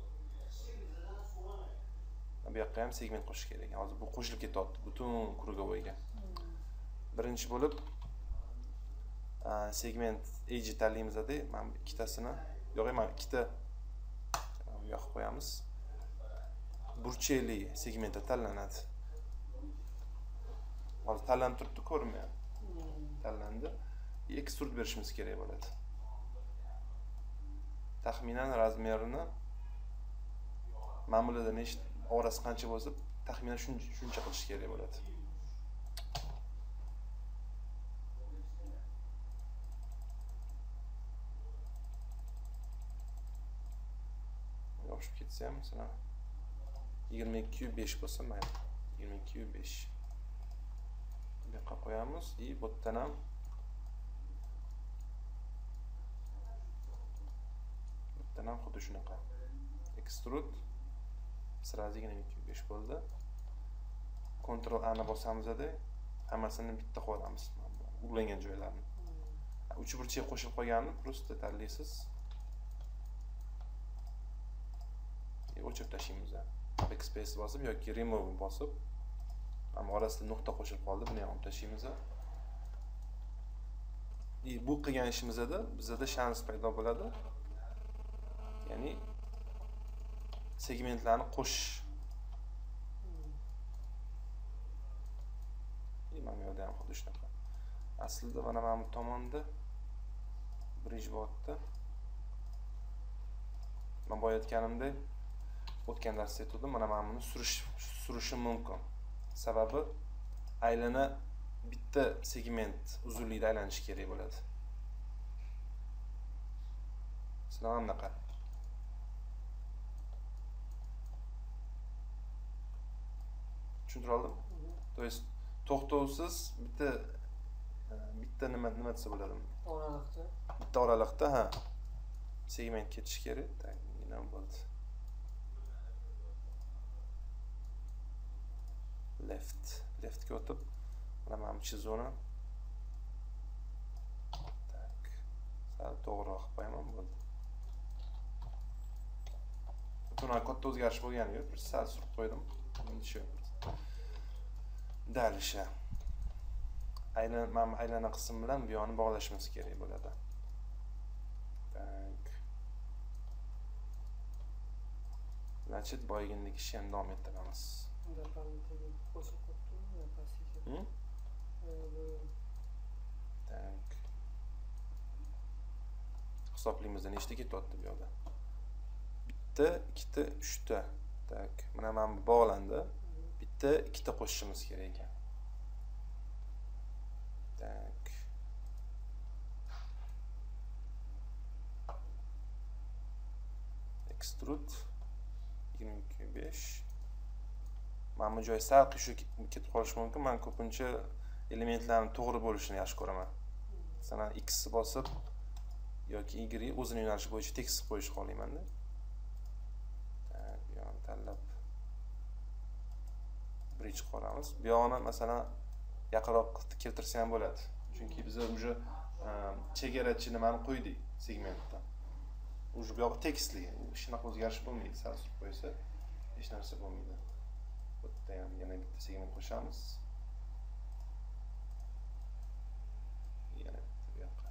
Bu yoqqa ham segment qo'shish kerak. Hozir bu qo'shilib ketyapti butun krugovoyga. Birinchi bo'lib segment edge tanlaymiz-da, mana bu ikkitasini, yo'q, mana ikkita bu yoqqa qo'yamiz. Burchakli segmentda tanlanadi. Hozir tanlanib turibdi, ko'rinmayapti. Tanlandi. Ekstrud berishimiz kerak bo'ladi. Taxminan razmerini ma'mulida nechta orasi qancha bo'lsa, taxminan shuncha shuncha qilish kerak bo'ladi. Yoshib ketsa ham, masalan, yigirma ikki besh bo'lsa, mayli. yigirma ikki besh. Bu yoqqa qo'yamiz. И bu yerdan ham bu yerdan ham xuddi shunaqa. Extrude sразу yigirma ikki besh bo'ldi. Ctrl A ni bosamiz-da, hammasini bitta qo'yamiz. Uglangan joylarni. uch burchak qo'shib qo'yganini просто tanlaysiz. O'chirib tashlaymiz. Backspace bosib yoki remove bosib, ham orasida nuqta qo'shib qoldi, buni ham olib tashlaymiz. И bu qilgan ishimizda bizda shans paydo bo'ladi. Ya'ni segmentlarni qo'shish. И mana bu yerda ham xuddi shunaqa. Aslida mana mana bu tomonda bridge bo'lyapti. Men boya aytganimdek, o'tgan darsda aytdim, mana men buni surish surishim mumkin. Sababi aylana bitta segment uzunlikda aylanishi kerak bo'ladi. Sizlar ham bunaqa. Tushuntira oldim? To есть to'xtovsiz bitta bitta nima nima desa bo'ladimi? Oralıqda. Bitta oralıqda, ha. Segment ketish kerak. Tak, nima bo'ldi? Left, leftga o'tib, mana men chizuvni. Tak. Sal to'g'riroq qo'yaman bo'ldi. Butun katta o'zgarish bo'lgani yo'q, bir sal surib qo'ydim. Endi shu. Dalisha. Aylan men aylana qism bilan bu yo'ni bog'lashimiz kerak bo'ladi. Tak. Значит, boyginlik ishi ham davom ettiramiz. Hmm? Tak. Hisoblaymiz, nechta ketyapti bu yoqda? Bitta, ikkita, uchta. Tak. Mana men bu bog'landi. Bitta, ikkita qo'shishimiz kerak ekan. Tak. Extrude yigirma ikki besh. Men bu joy sal qiyshiq ketib qolishi mumkin. Men ko'pincha elementlarning to'g'ri bo'lishini yaxshi ko'raman. Masalan, X bosib yoki Y o'zini yo'nalishi bo'yicha tekst qo'yish xohlaymanda. Tak, bu yo'ni tanlab bridge qilamiz. Bu yo'ni masalan yaqinroq keltirsa ham bo'ladi. Chunki biz уже chegarachi nimani qo'ydik segmentda. Уже bu yo'q tekstli. Shunaqa o'zgarish bo'lmaydi. Sal surib qo'ysa hech narsa bo'lmaydi. Bu yerda ham yana bitta segment qo'shamiz. Yana bitta bu yoqqa.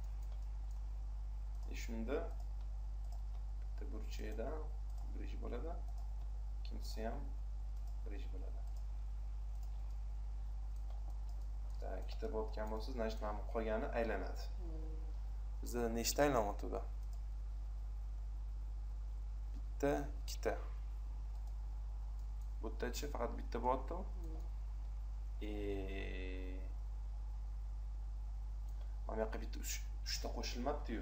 Shunda bitta burchakda bridge bo'ladi. Ikkinchisi ham bridge bo'ladi. Ikkita bo'lgan bo'lsa, значит, mana qolgani aylanadi. Bizda nechta aylanyapti? Bitta, ikkita. Bu yerda-chi faqat bitta bo'lyapti. E mana yoqqa bitta uchta qo'shilmabdi-yu.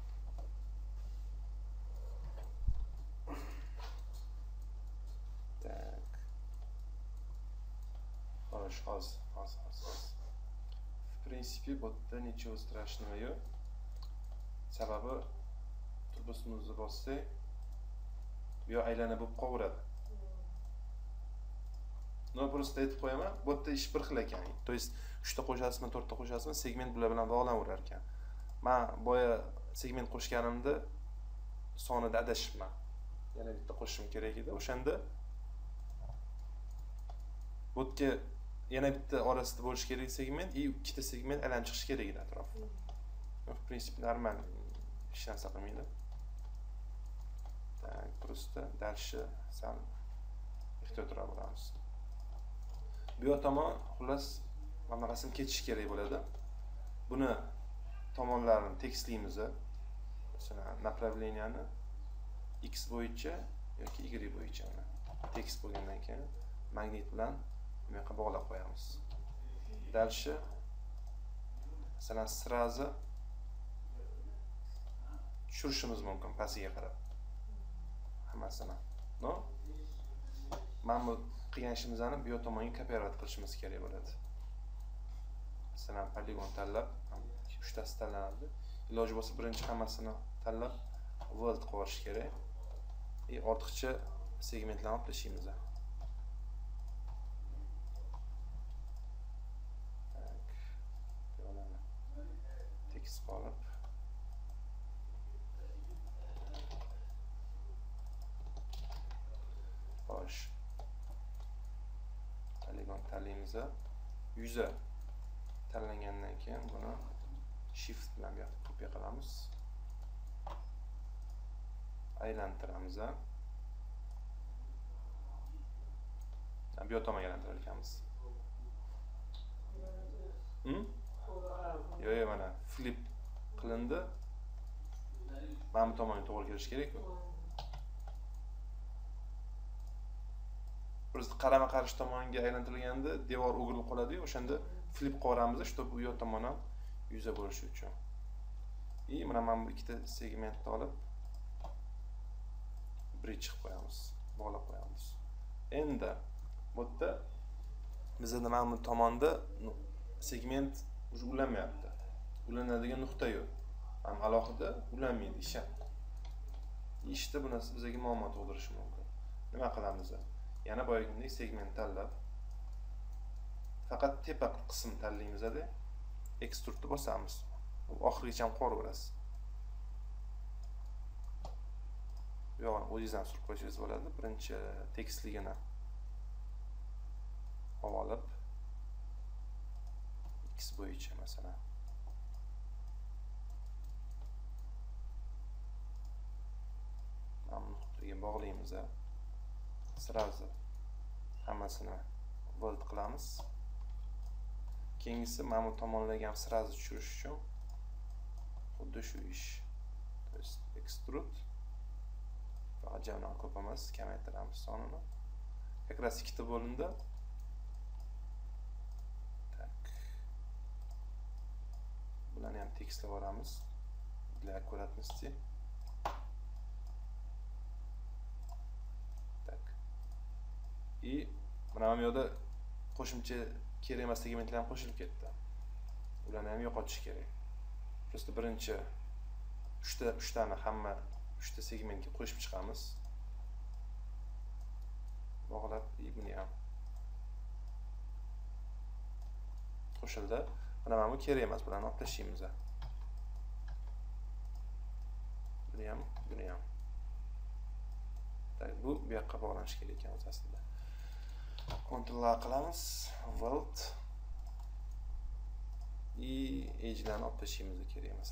Tak. Xo'sh, hozir, hozir, hozir. В принципе, bu yerda nechta страшного yo'q. Sababi turbusimizni bossak, bu yoq aylana bo'lib qolaveradi. No, просто aytib qo'yaman, bu yerda ish bir xil ekan. To есть uchta qo'shasizmi, to'rtta qo'shasizmi, segment bular bilan bog'lanaverar ekan. Men boya segment qo'shganimda sonida adashibman. Yana bitta qo'shishim kerak edi. O'shanda bu yerga yana bitta orasida bo'lish kerak segment, и ikkita segment aylanib chiqish kerak edi atrofida. В принципе, normal hech narsa qilmaydi. Так, просто дальше sal ehtiyotroq bo'lamiz. Bu yoq tomon xullas manaqasini ketish kerak bo'ladi. Buni tomonlarini tekstlaymiz. Masalan, направленияni X bo'yicha yoki Y bo'yicha tekst bo'lgandan keyin magnit bilan bu yoqqa bog'lab qo'yamiz. Dальше masalan сразу tushirishimiz mumkin pastiga qarab. Hammasini. No? Mana bu qilgan ishimizni bu yoq tomonga kopировать qilishimiz kerak bo'ladi. Masalan, poligon tanlab, uchtasi tanlanadi. Iloji bo'lsa birinchi hammasini tanlab, weld qo'yish kerak. И ortiqcha segmentlarni olib tashlaymiz. Tekst qolib. Xo'sh. Poligon tanlaymiz. Yuzi tanlangandan keyin buni shift bilan bu yoqqa kopiya qilamiz. Aylantiramiz. Bu yoq tomonga aylantirar ekanmiz. Hm? Yo'q, yo'q, mana flip qilindi. Mana bu tomonga to'g'ri kelish kerak-ku. просто qarama-qarshi tomonga aylantirilganda devor o'girilib qoladi-yu, o'shanda flip qo'ramiz, чтобы u yoq tomon ham yuza bo'lishi uchun. И mana men bu ikkita segmentni olib bridge qilib qo'yamiz, bog'lab qo'yamiz. Endi bu yerda bizda mana bu tomonda segment ulanmayapti. Ulanadigan nuqta yo'q. Ham alohida ulanmaydi ish. Ishda bu narsa bizga muammo tug'dirishi mumkin. Nima qilamiz? Yana boyagidek segment tanlab, faqat tepa qism tanlaymiz-da, extrude'ni bosamiz. Oxirigacha ham qo'raverasiz. Yo'q, o'zingiz ham surib qo'yishingiz bo'ladi. Birinchi tekstligini olib, x bo'yicha masalan. Mana nuqtaga bog'laymiz. Sразу hammasini volt qilamiz. Keyingisi mana bu tomonlarga ham sразу tushirish uchun xuddi shu ish. То есть extrude ajabdan ko'p emas, kamaytiramiz sonini. Как раз ikkita bo'lindi. Tak. Bularni ham tekstlab olamiz. Для аккуратности. Так. И mana bu yerda qo'shimcha kerak emas segmentlar ham qo'shilib ketdi. Ularni ham yo'qotish kerak. Просто birinchi uchta uchtani hamma uchta segmentga qo'shib chiqamiz. Bog'lab, buni ham qo'shildi. Mana bu kerak emas, bularni olib tashlaymiz. Buni ham, buni ham. Bu bu yoqqa bog'lanishi kerak ekan aslida. Ctrl A qilamiz, Weld и edge'larni olib tashlaymiz kerak emas.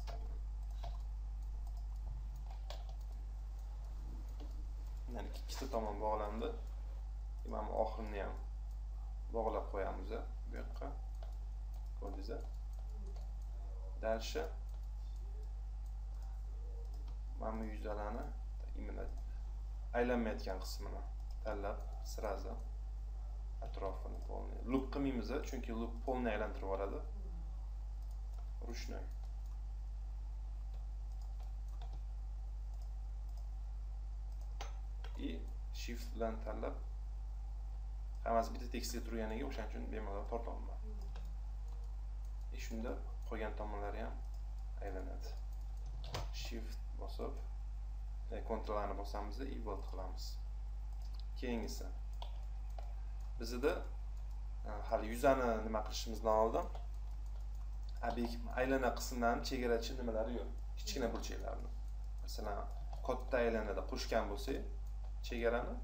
Yani ikkita tomon bog'landi. Mana bu oxirini ham bog'lab qo'yamiz bu yoqqa. Ko'rdingizmi? Дальше mana bu yuzalarni imенно aylanmayotgan qismini tanlab, sразу atrofini полный loop qilmaymiz, chunki loop полный aylantirib yuboradi. Ручной. И shift bilan tanlab hammasi bitta tekstga turganiga o'shaning uchun bemalol tortaman. E shunda qolgan tomonlari ham aylanadi. Shift bosib, Ctrl A ni bosamiz va Weld qilamiz. Keyingisi bizda hali yuzani nima qilishimizdan oldin aylana qismlarini chegarachi nimalari yo'q. Kichkina burchaklarni. Masalan, katta aylanada qo'shgan bo'lsak, chegarani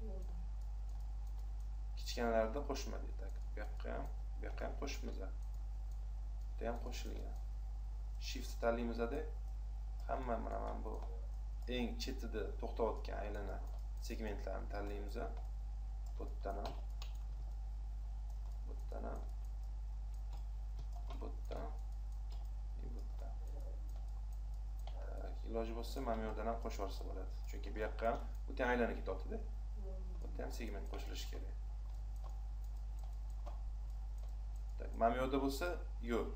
kichkinalarda qo'shmadik. Bu yoqqa ham, bu yoqqa ham qo'shibmiz. Bu ham qo'shilgan. Shift tanlaymizda hamma mana mana bu eng chetida to'xtayotgan aylana segmentlarni tanlaymiz. Bu yerdan ham, bu yerdan ham, bu yerdan, bu yerdan. Iloji bo'lsa mana bu yerdan ham qo'shib olsa bo'ladi. Chunki bu yoqqa ham bu ham aylana ketyapti-da. Bu ham segment qo'shilishi kerak. Tak, mana bu yerda bo'lsa, yo'q.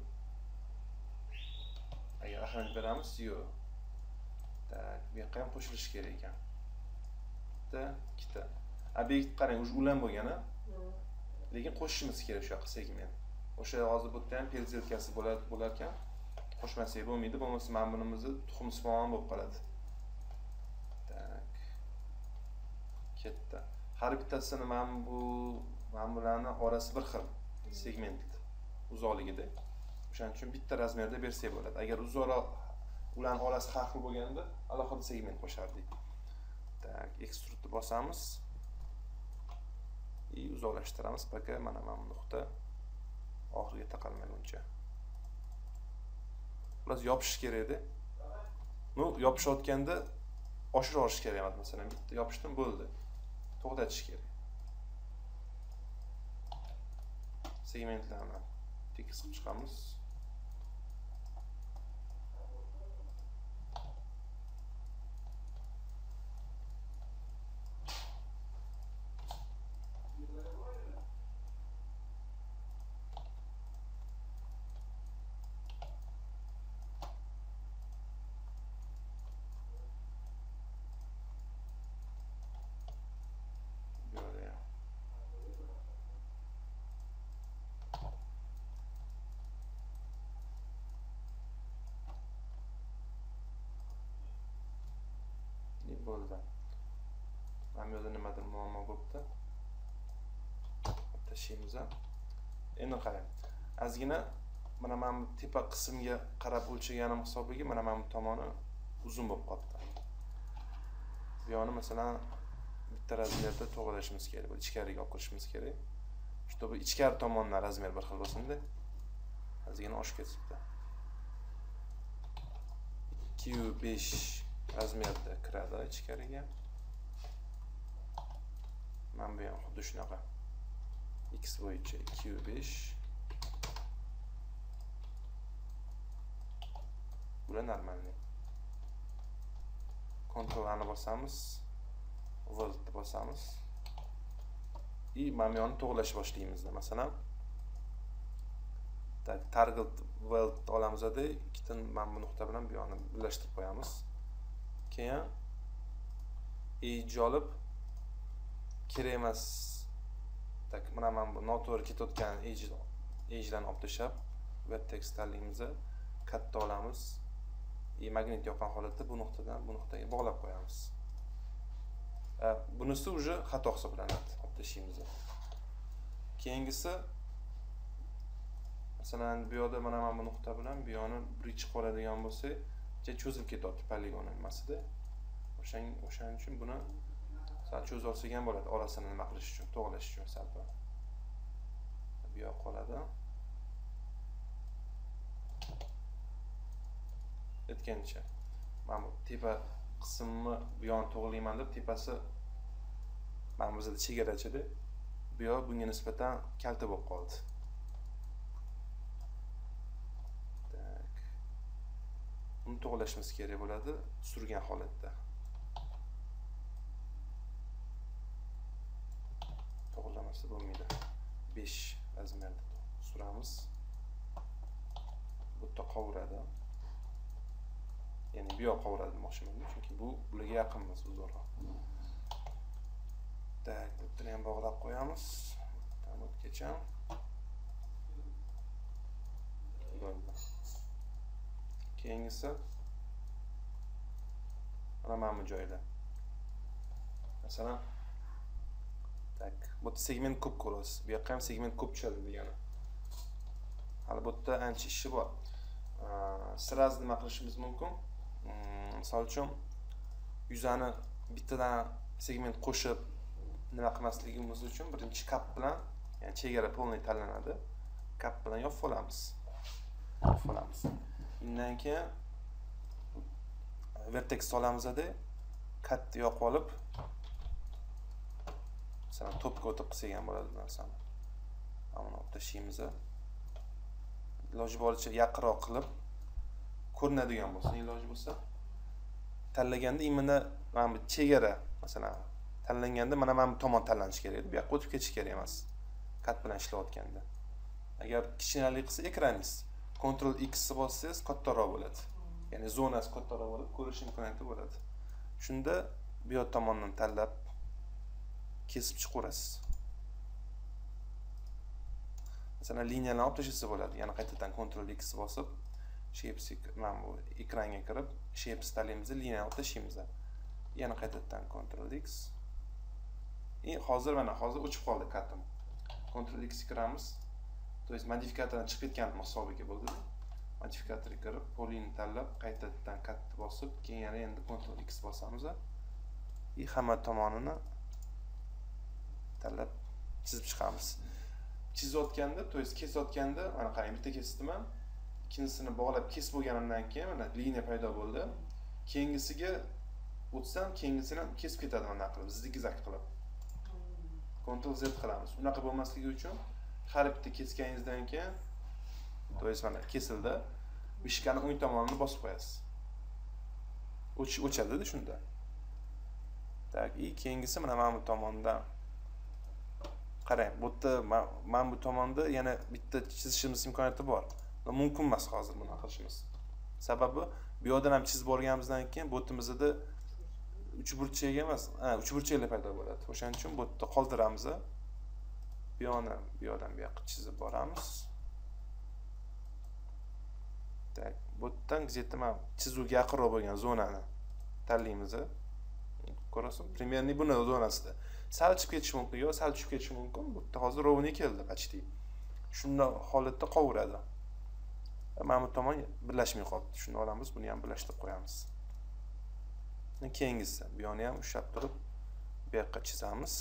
Agar ahamiyat beramiz, yo'q. Tak, bu yoqqa ham qo'shilishi kerak ekan. Bitta, ikkita. Obyekt qarang, o'sha ulan bo'lgan-a? Lekin qo'shishimiz kerak o'sha segment. O'sha hozir bu yerda ham perzelkasi bo'ladi, bo'lar ekan. Qo'shmasak bo'lmaydi, bo'lmasa mana bunimizni tuxumsimon bo'lib qoladi. Tak. Ketdi. Har bittasini mana bu mana bularning orasi bir xil segment uzoqligida. O'shaning uchun bitta razmerda bersak bo'ladi. Agar uzoqroq ularning orasi har xil bo'lganda, alohida segment qo'shardik. Tak, extrude'ni bosamiz. И uzoqlashtiramiz, пока mana mana bu nuqta oxiriga taqalmaguncha. Biraz yopish kerak edi. Nu, yopishayotganda oshira olish kerak emas, masalan, bitta yopishdim bo'ldi. To'xtatish kerak. Segmentlarni tekis qilib chiqamiz. bo'ldi. Mana bu yerda nimadir muammo bo'libdi. Tashlaymiz. Endi qarang. Ozgina mana men tepa qismga qarab o'lchaganim hisobiga mana men tomoni uzun bo'lib qoldi. Bu yo'ni masalan bitta razmerda to'g'rilashimiz kerak, bu ichkariga olib kirishimiz kerak. Чтобы ichkari tomondan razmer bir xil bo'lsin-da. Ozgina oshib ketibdi. ikki yu besh razmerda kiradi ichkariga. Mana bu ham xuddi shunaqa. X bo'yicha ikki yu besh. Bular normalniy. Kontrolni bosamiz. Voltni bosamiz. I mana bu yo'ni to'g'rilash boshlaymiz. Masalan, tak target volt olamizda ikkita mana bu nuqta bilan bu yo'ni birlashtirib qo'yamiz. Keyin ej olib kerak emas. Tak mana men bu noto'g'ri ketayotgan ej ejlarni olib tashlab, vertex tanlaymiz, katta olamiz. I magnit yoqqan holatda bu nuqtadan bu nuqtaga bog'lab qo'yamiz. Bunisi уже xato hisoblanadi. Olib tashlaymiz. Keyingisi masalan bu yerda mana men bu nuqta bilan bu yo'ni bridge qoladigan bo'lsa, juda cho'zilib ketyapti poligon nimasida. O'shaning o'shaning uchun buni sal cho'zib olsak ham bo'ladi, orasini nima qilish uchun, to'g'rilash uchun sal. Bu yoq qoladi. Aytgancha, men bu tepa qismni bu yo'ni to'g'rilayman deb tepasi mana bizda chegarachida. Bu yoq bunga nisbatan kalta bo'lib qoldi. Tak. Uni to'g'rilashimiz kerak bo'ladi surgan holatda. To'g'rilamasa bo'lmaydi. besh razmerda suramiz. Bu yerda qovuradi. Ya'ni bu yoq qovuradi demoqchiman, chunki bu bularga yaqinmiz uzunroq. Tak, buni ham bog'lab qo'yamiz. Tamomgacha. Bo'ldi. Keyingisi mana mana bu joyda. Masalan, tak, bu segment ko'p ko'rasiz. Bu yoqqa ham segment ko'p tushadi degani. Hali bu yerda ancha ishi bor. Siraz nima qilishimiz mumkin? Misol uchun yuzani bittadan segment qo'shib nima qilmasligimiz uchun birinchi kap bilan, ya'ni chegara polniy tanlanadi. Kap bilan yopib olamiz. Yopib olamiz. Undan keyin vertex solamizda katta yoqib olib, masalan, to'pga o'tib qilsak ham bo'ladi bu narsani. Mana buni olib tashlaymiz. Iloji boricha yaqinroq qilib ko'rinadigan bo'lsin, iloji bo'lsa. Tanlaganda imini mana bu chegara, masalan, tanlanganda mana mana bu tomon tanlanish kerak edi. Bu yoqqa o'tib ketish kerak emas. Kat bilan ishlayotganda. Agar kichkinalik qilsa ekraningiz, Ctrl X bossangiz kattaroq bo'ladi. Ya'ni zonasi kattaroq bo'lib, ko'rish imkoniyati bo'ladi. Shunda bu yoq tomondan tanlab kesib chiqarasiz. Masalan, liniyalarni olib tashlasa bo'ladi. Yana qaytadan Ctrl X bosib, shapes mana bu ekranga kirib, shapes tanlaymiz, liniyani olib tashlaymiz. Yana qaytadan Ctrl X. E hozir mana hozir o'chib qoldi katim. Ctrl X kiramiz. To есть modifikatordan chiqib ketgan hisobiga bo'ldi. Modifikatorga kirib, polini tanlab, qaytadan katta bosib, keyin yana endi Ctrl X bosamiz. И hamma tomonini tanlab chizib chiqamiz. Chizayotganda, to есть kesayotganda, mana qarang, bitta kesdim-a, ikkinchisini bog'lab kesib bo'lganimdan keyin mana liniya paydo bo'ldi. Keyingisiga o'tsam, keyingisini kesib ketadi mana qilib, zigzag qilib. Ctrl Z qilamiz. Unaqa bo'lmasligi uchun har bitta kesganingizdan keyin, to есть mana kesildi. Mishkani o'ng tomonini bosib qo'yasiz. O'ch o'chadi shunda. Tak, и keyingisi mana mana bu tomondan qarang, bu yerda mana bu tomonda yana bitta chizishimiz imkoniyati bor. Mumkin emas hozir buni qilishimiz. Sababi bu yerdan ham chizib borganimizdan keyin botimizda uch burchak emas, ha, uch burchaklar paydo bo'ladi. O'shaning uchun bu yerda qoldiramiz. Bu yoqni bu yoqdan bu yoqqa chizib boramiz. Tak, bu yerdan где-то mana chizuvga yaqinroq bo'lgan zonani tanlaymiz. Ko'rasizmi? Примерно buni zonasida. Sal chiqib ketishi mumkin, yo sal tushib ketishi mumkin. Bu yerda hozir ровный keldi, почти. Shunda holatda qovuradi. Mana bu tomon birlashmay qoldi. Shuni olamiz, buni ham birlashtirib qo'yamiz. Keyingisi, bu yonni ham ushlab turib, bu yoqqa chizamiz.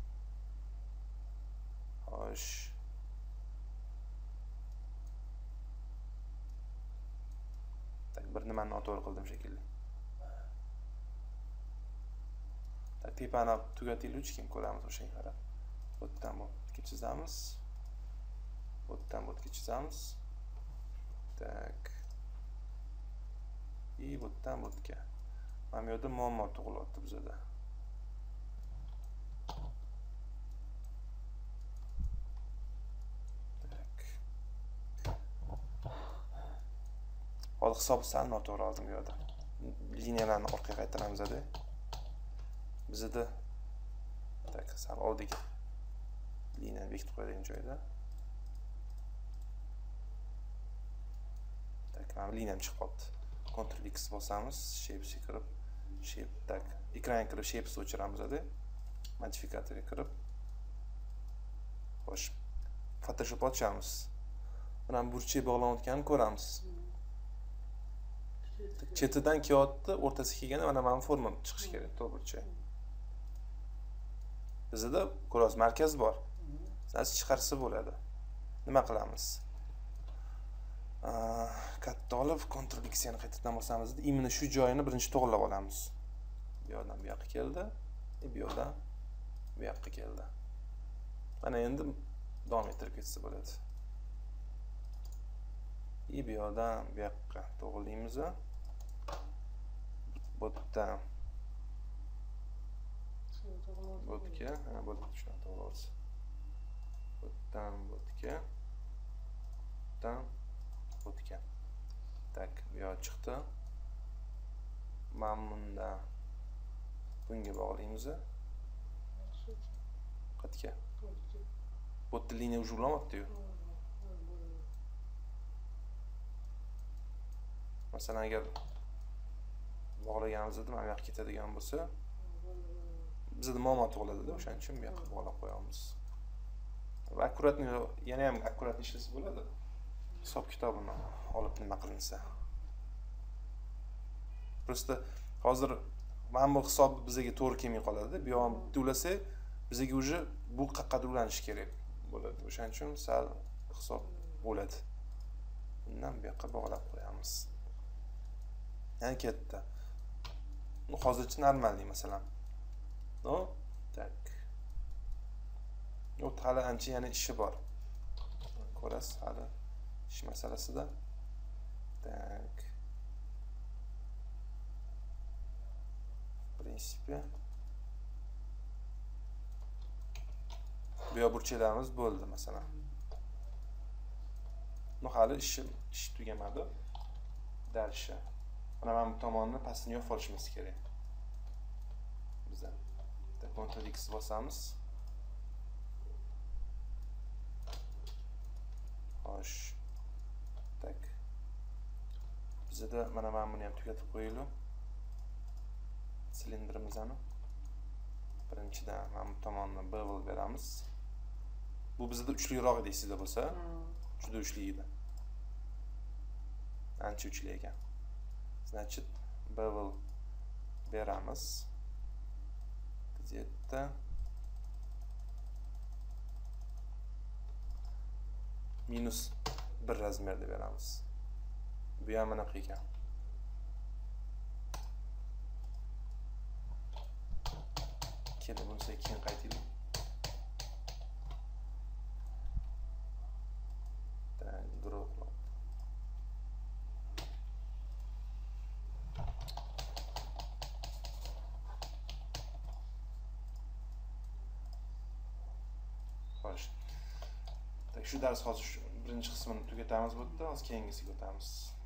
Xo'sh. Tak, bir nimani noto'g'ri qildim shekilli. Tak, tepani tugataylik, keyin ko'ramiz o'shanga qarab. Bu yerdan bu yerga chizamiz. Bu yerdan bu yerga chizamiz. Tak. И bu yerdan bu yerga. Mana bu yerda muammo tug'ilyapti bizda. Hozir hisob sal noto'g'ri oldim bu yerda. Liniyalarni orqaga qaytaramiz edi. Bizda tak sal oldik. Liniyani bekitib qo'yadigan joyda. Tak, mana liniyam chiqib qoldi. Ctrl X bosamiz, Shapes ga kirib, shape tak, ekranga kirib Shapes o'chiramiz edi. Modifikatorga kirib. Xo'sh. Photoshop ochamiz. Mana burchak bog'lanayotganini ko'ramiz. Chetidan kelyapti, o'rtasiga kelganda mana mana forma chiqishi kerak, to'g'richa. Bizda ko'rasiz, markaz bor. Siz chiqarsa bo'ladi. Nima qilamiz? Katta olib, Ctrl X ni qaytadan bosamiz, imini shu joyini birinchi to'g'rilab olamiz. Bu yerdan bu yoqqa keldi, bu yerdan bu yoqqa keldi. Mana endi davom ettirib ketsa bo'ladi. И bu yerdan bu yoqqa to'g'rilaymiz. Bu yerdan bu yerga, ha, bu yerga shuna to'g'ri. Bu yerdan bu yerga, dan bu yerga. Tak, bu yoq chiqdi. Mana bunda bunga bog'laymiz. Qayerga? Bu yerda liniya уже ulamapti-yu. Masalan, agar bog'laganimizda mana bu yoqqa ketadigan bo'lsa, bizda muammo tug'iladi-da, o'shaning uchun bu yoqqa bog'lab qo'yamiz. Va akkuratni yana ham akkuratni ishlasa bo'ladi. Hisob kitobini olib nima qilinsa. Prosta hozir mana bu hisob bizga to'g'ri kelmay qoladi. Bu ham to'lasa, bizga уже bu qayerga ulanish kerak bo'ladi. O'shaning uchun sal hisob bo'ladi. Bundan bu yoqqa bog'lab qo'yamiz. Yani katta. Bu hozircha normalniy masalan. No, tak. O hali ancha yana ishi bor. Ko'rasiz, hali ish masalasida. Tak. В принципе, bu yoq burchaklarimiz bo'ldi masalan. No, hali ishi ish tugamadi. Dальше. Mana mana bu tomonni pastini yopib olishimiz kerak. Bizda Ctrl X bosamiz. Xo'sh. Tak. Bizda mana mana buni ham tugatib qo'yaylik. Silindrimizni birinchidan mana bu tomonni bevel beramiz. Bu bizda uchliroq deysizda bo'lsa, juda uchli edi. Ancha uchli ekan. Значит, bevel beramiz. Где-то minus bir razmerda beramiz. Bu ham mana ekan. Keling, bunisi keyin qaytaylik. Так, drop. Shu dars hozir birinchi qismini tugatamiz bu yerda, hozir keyingisiga o'tamiz.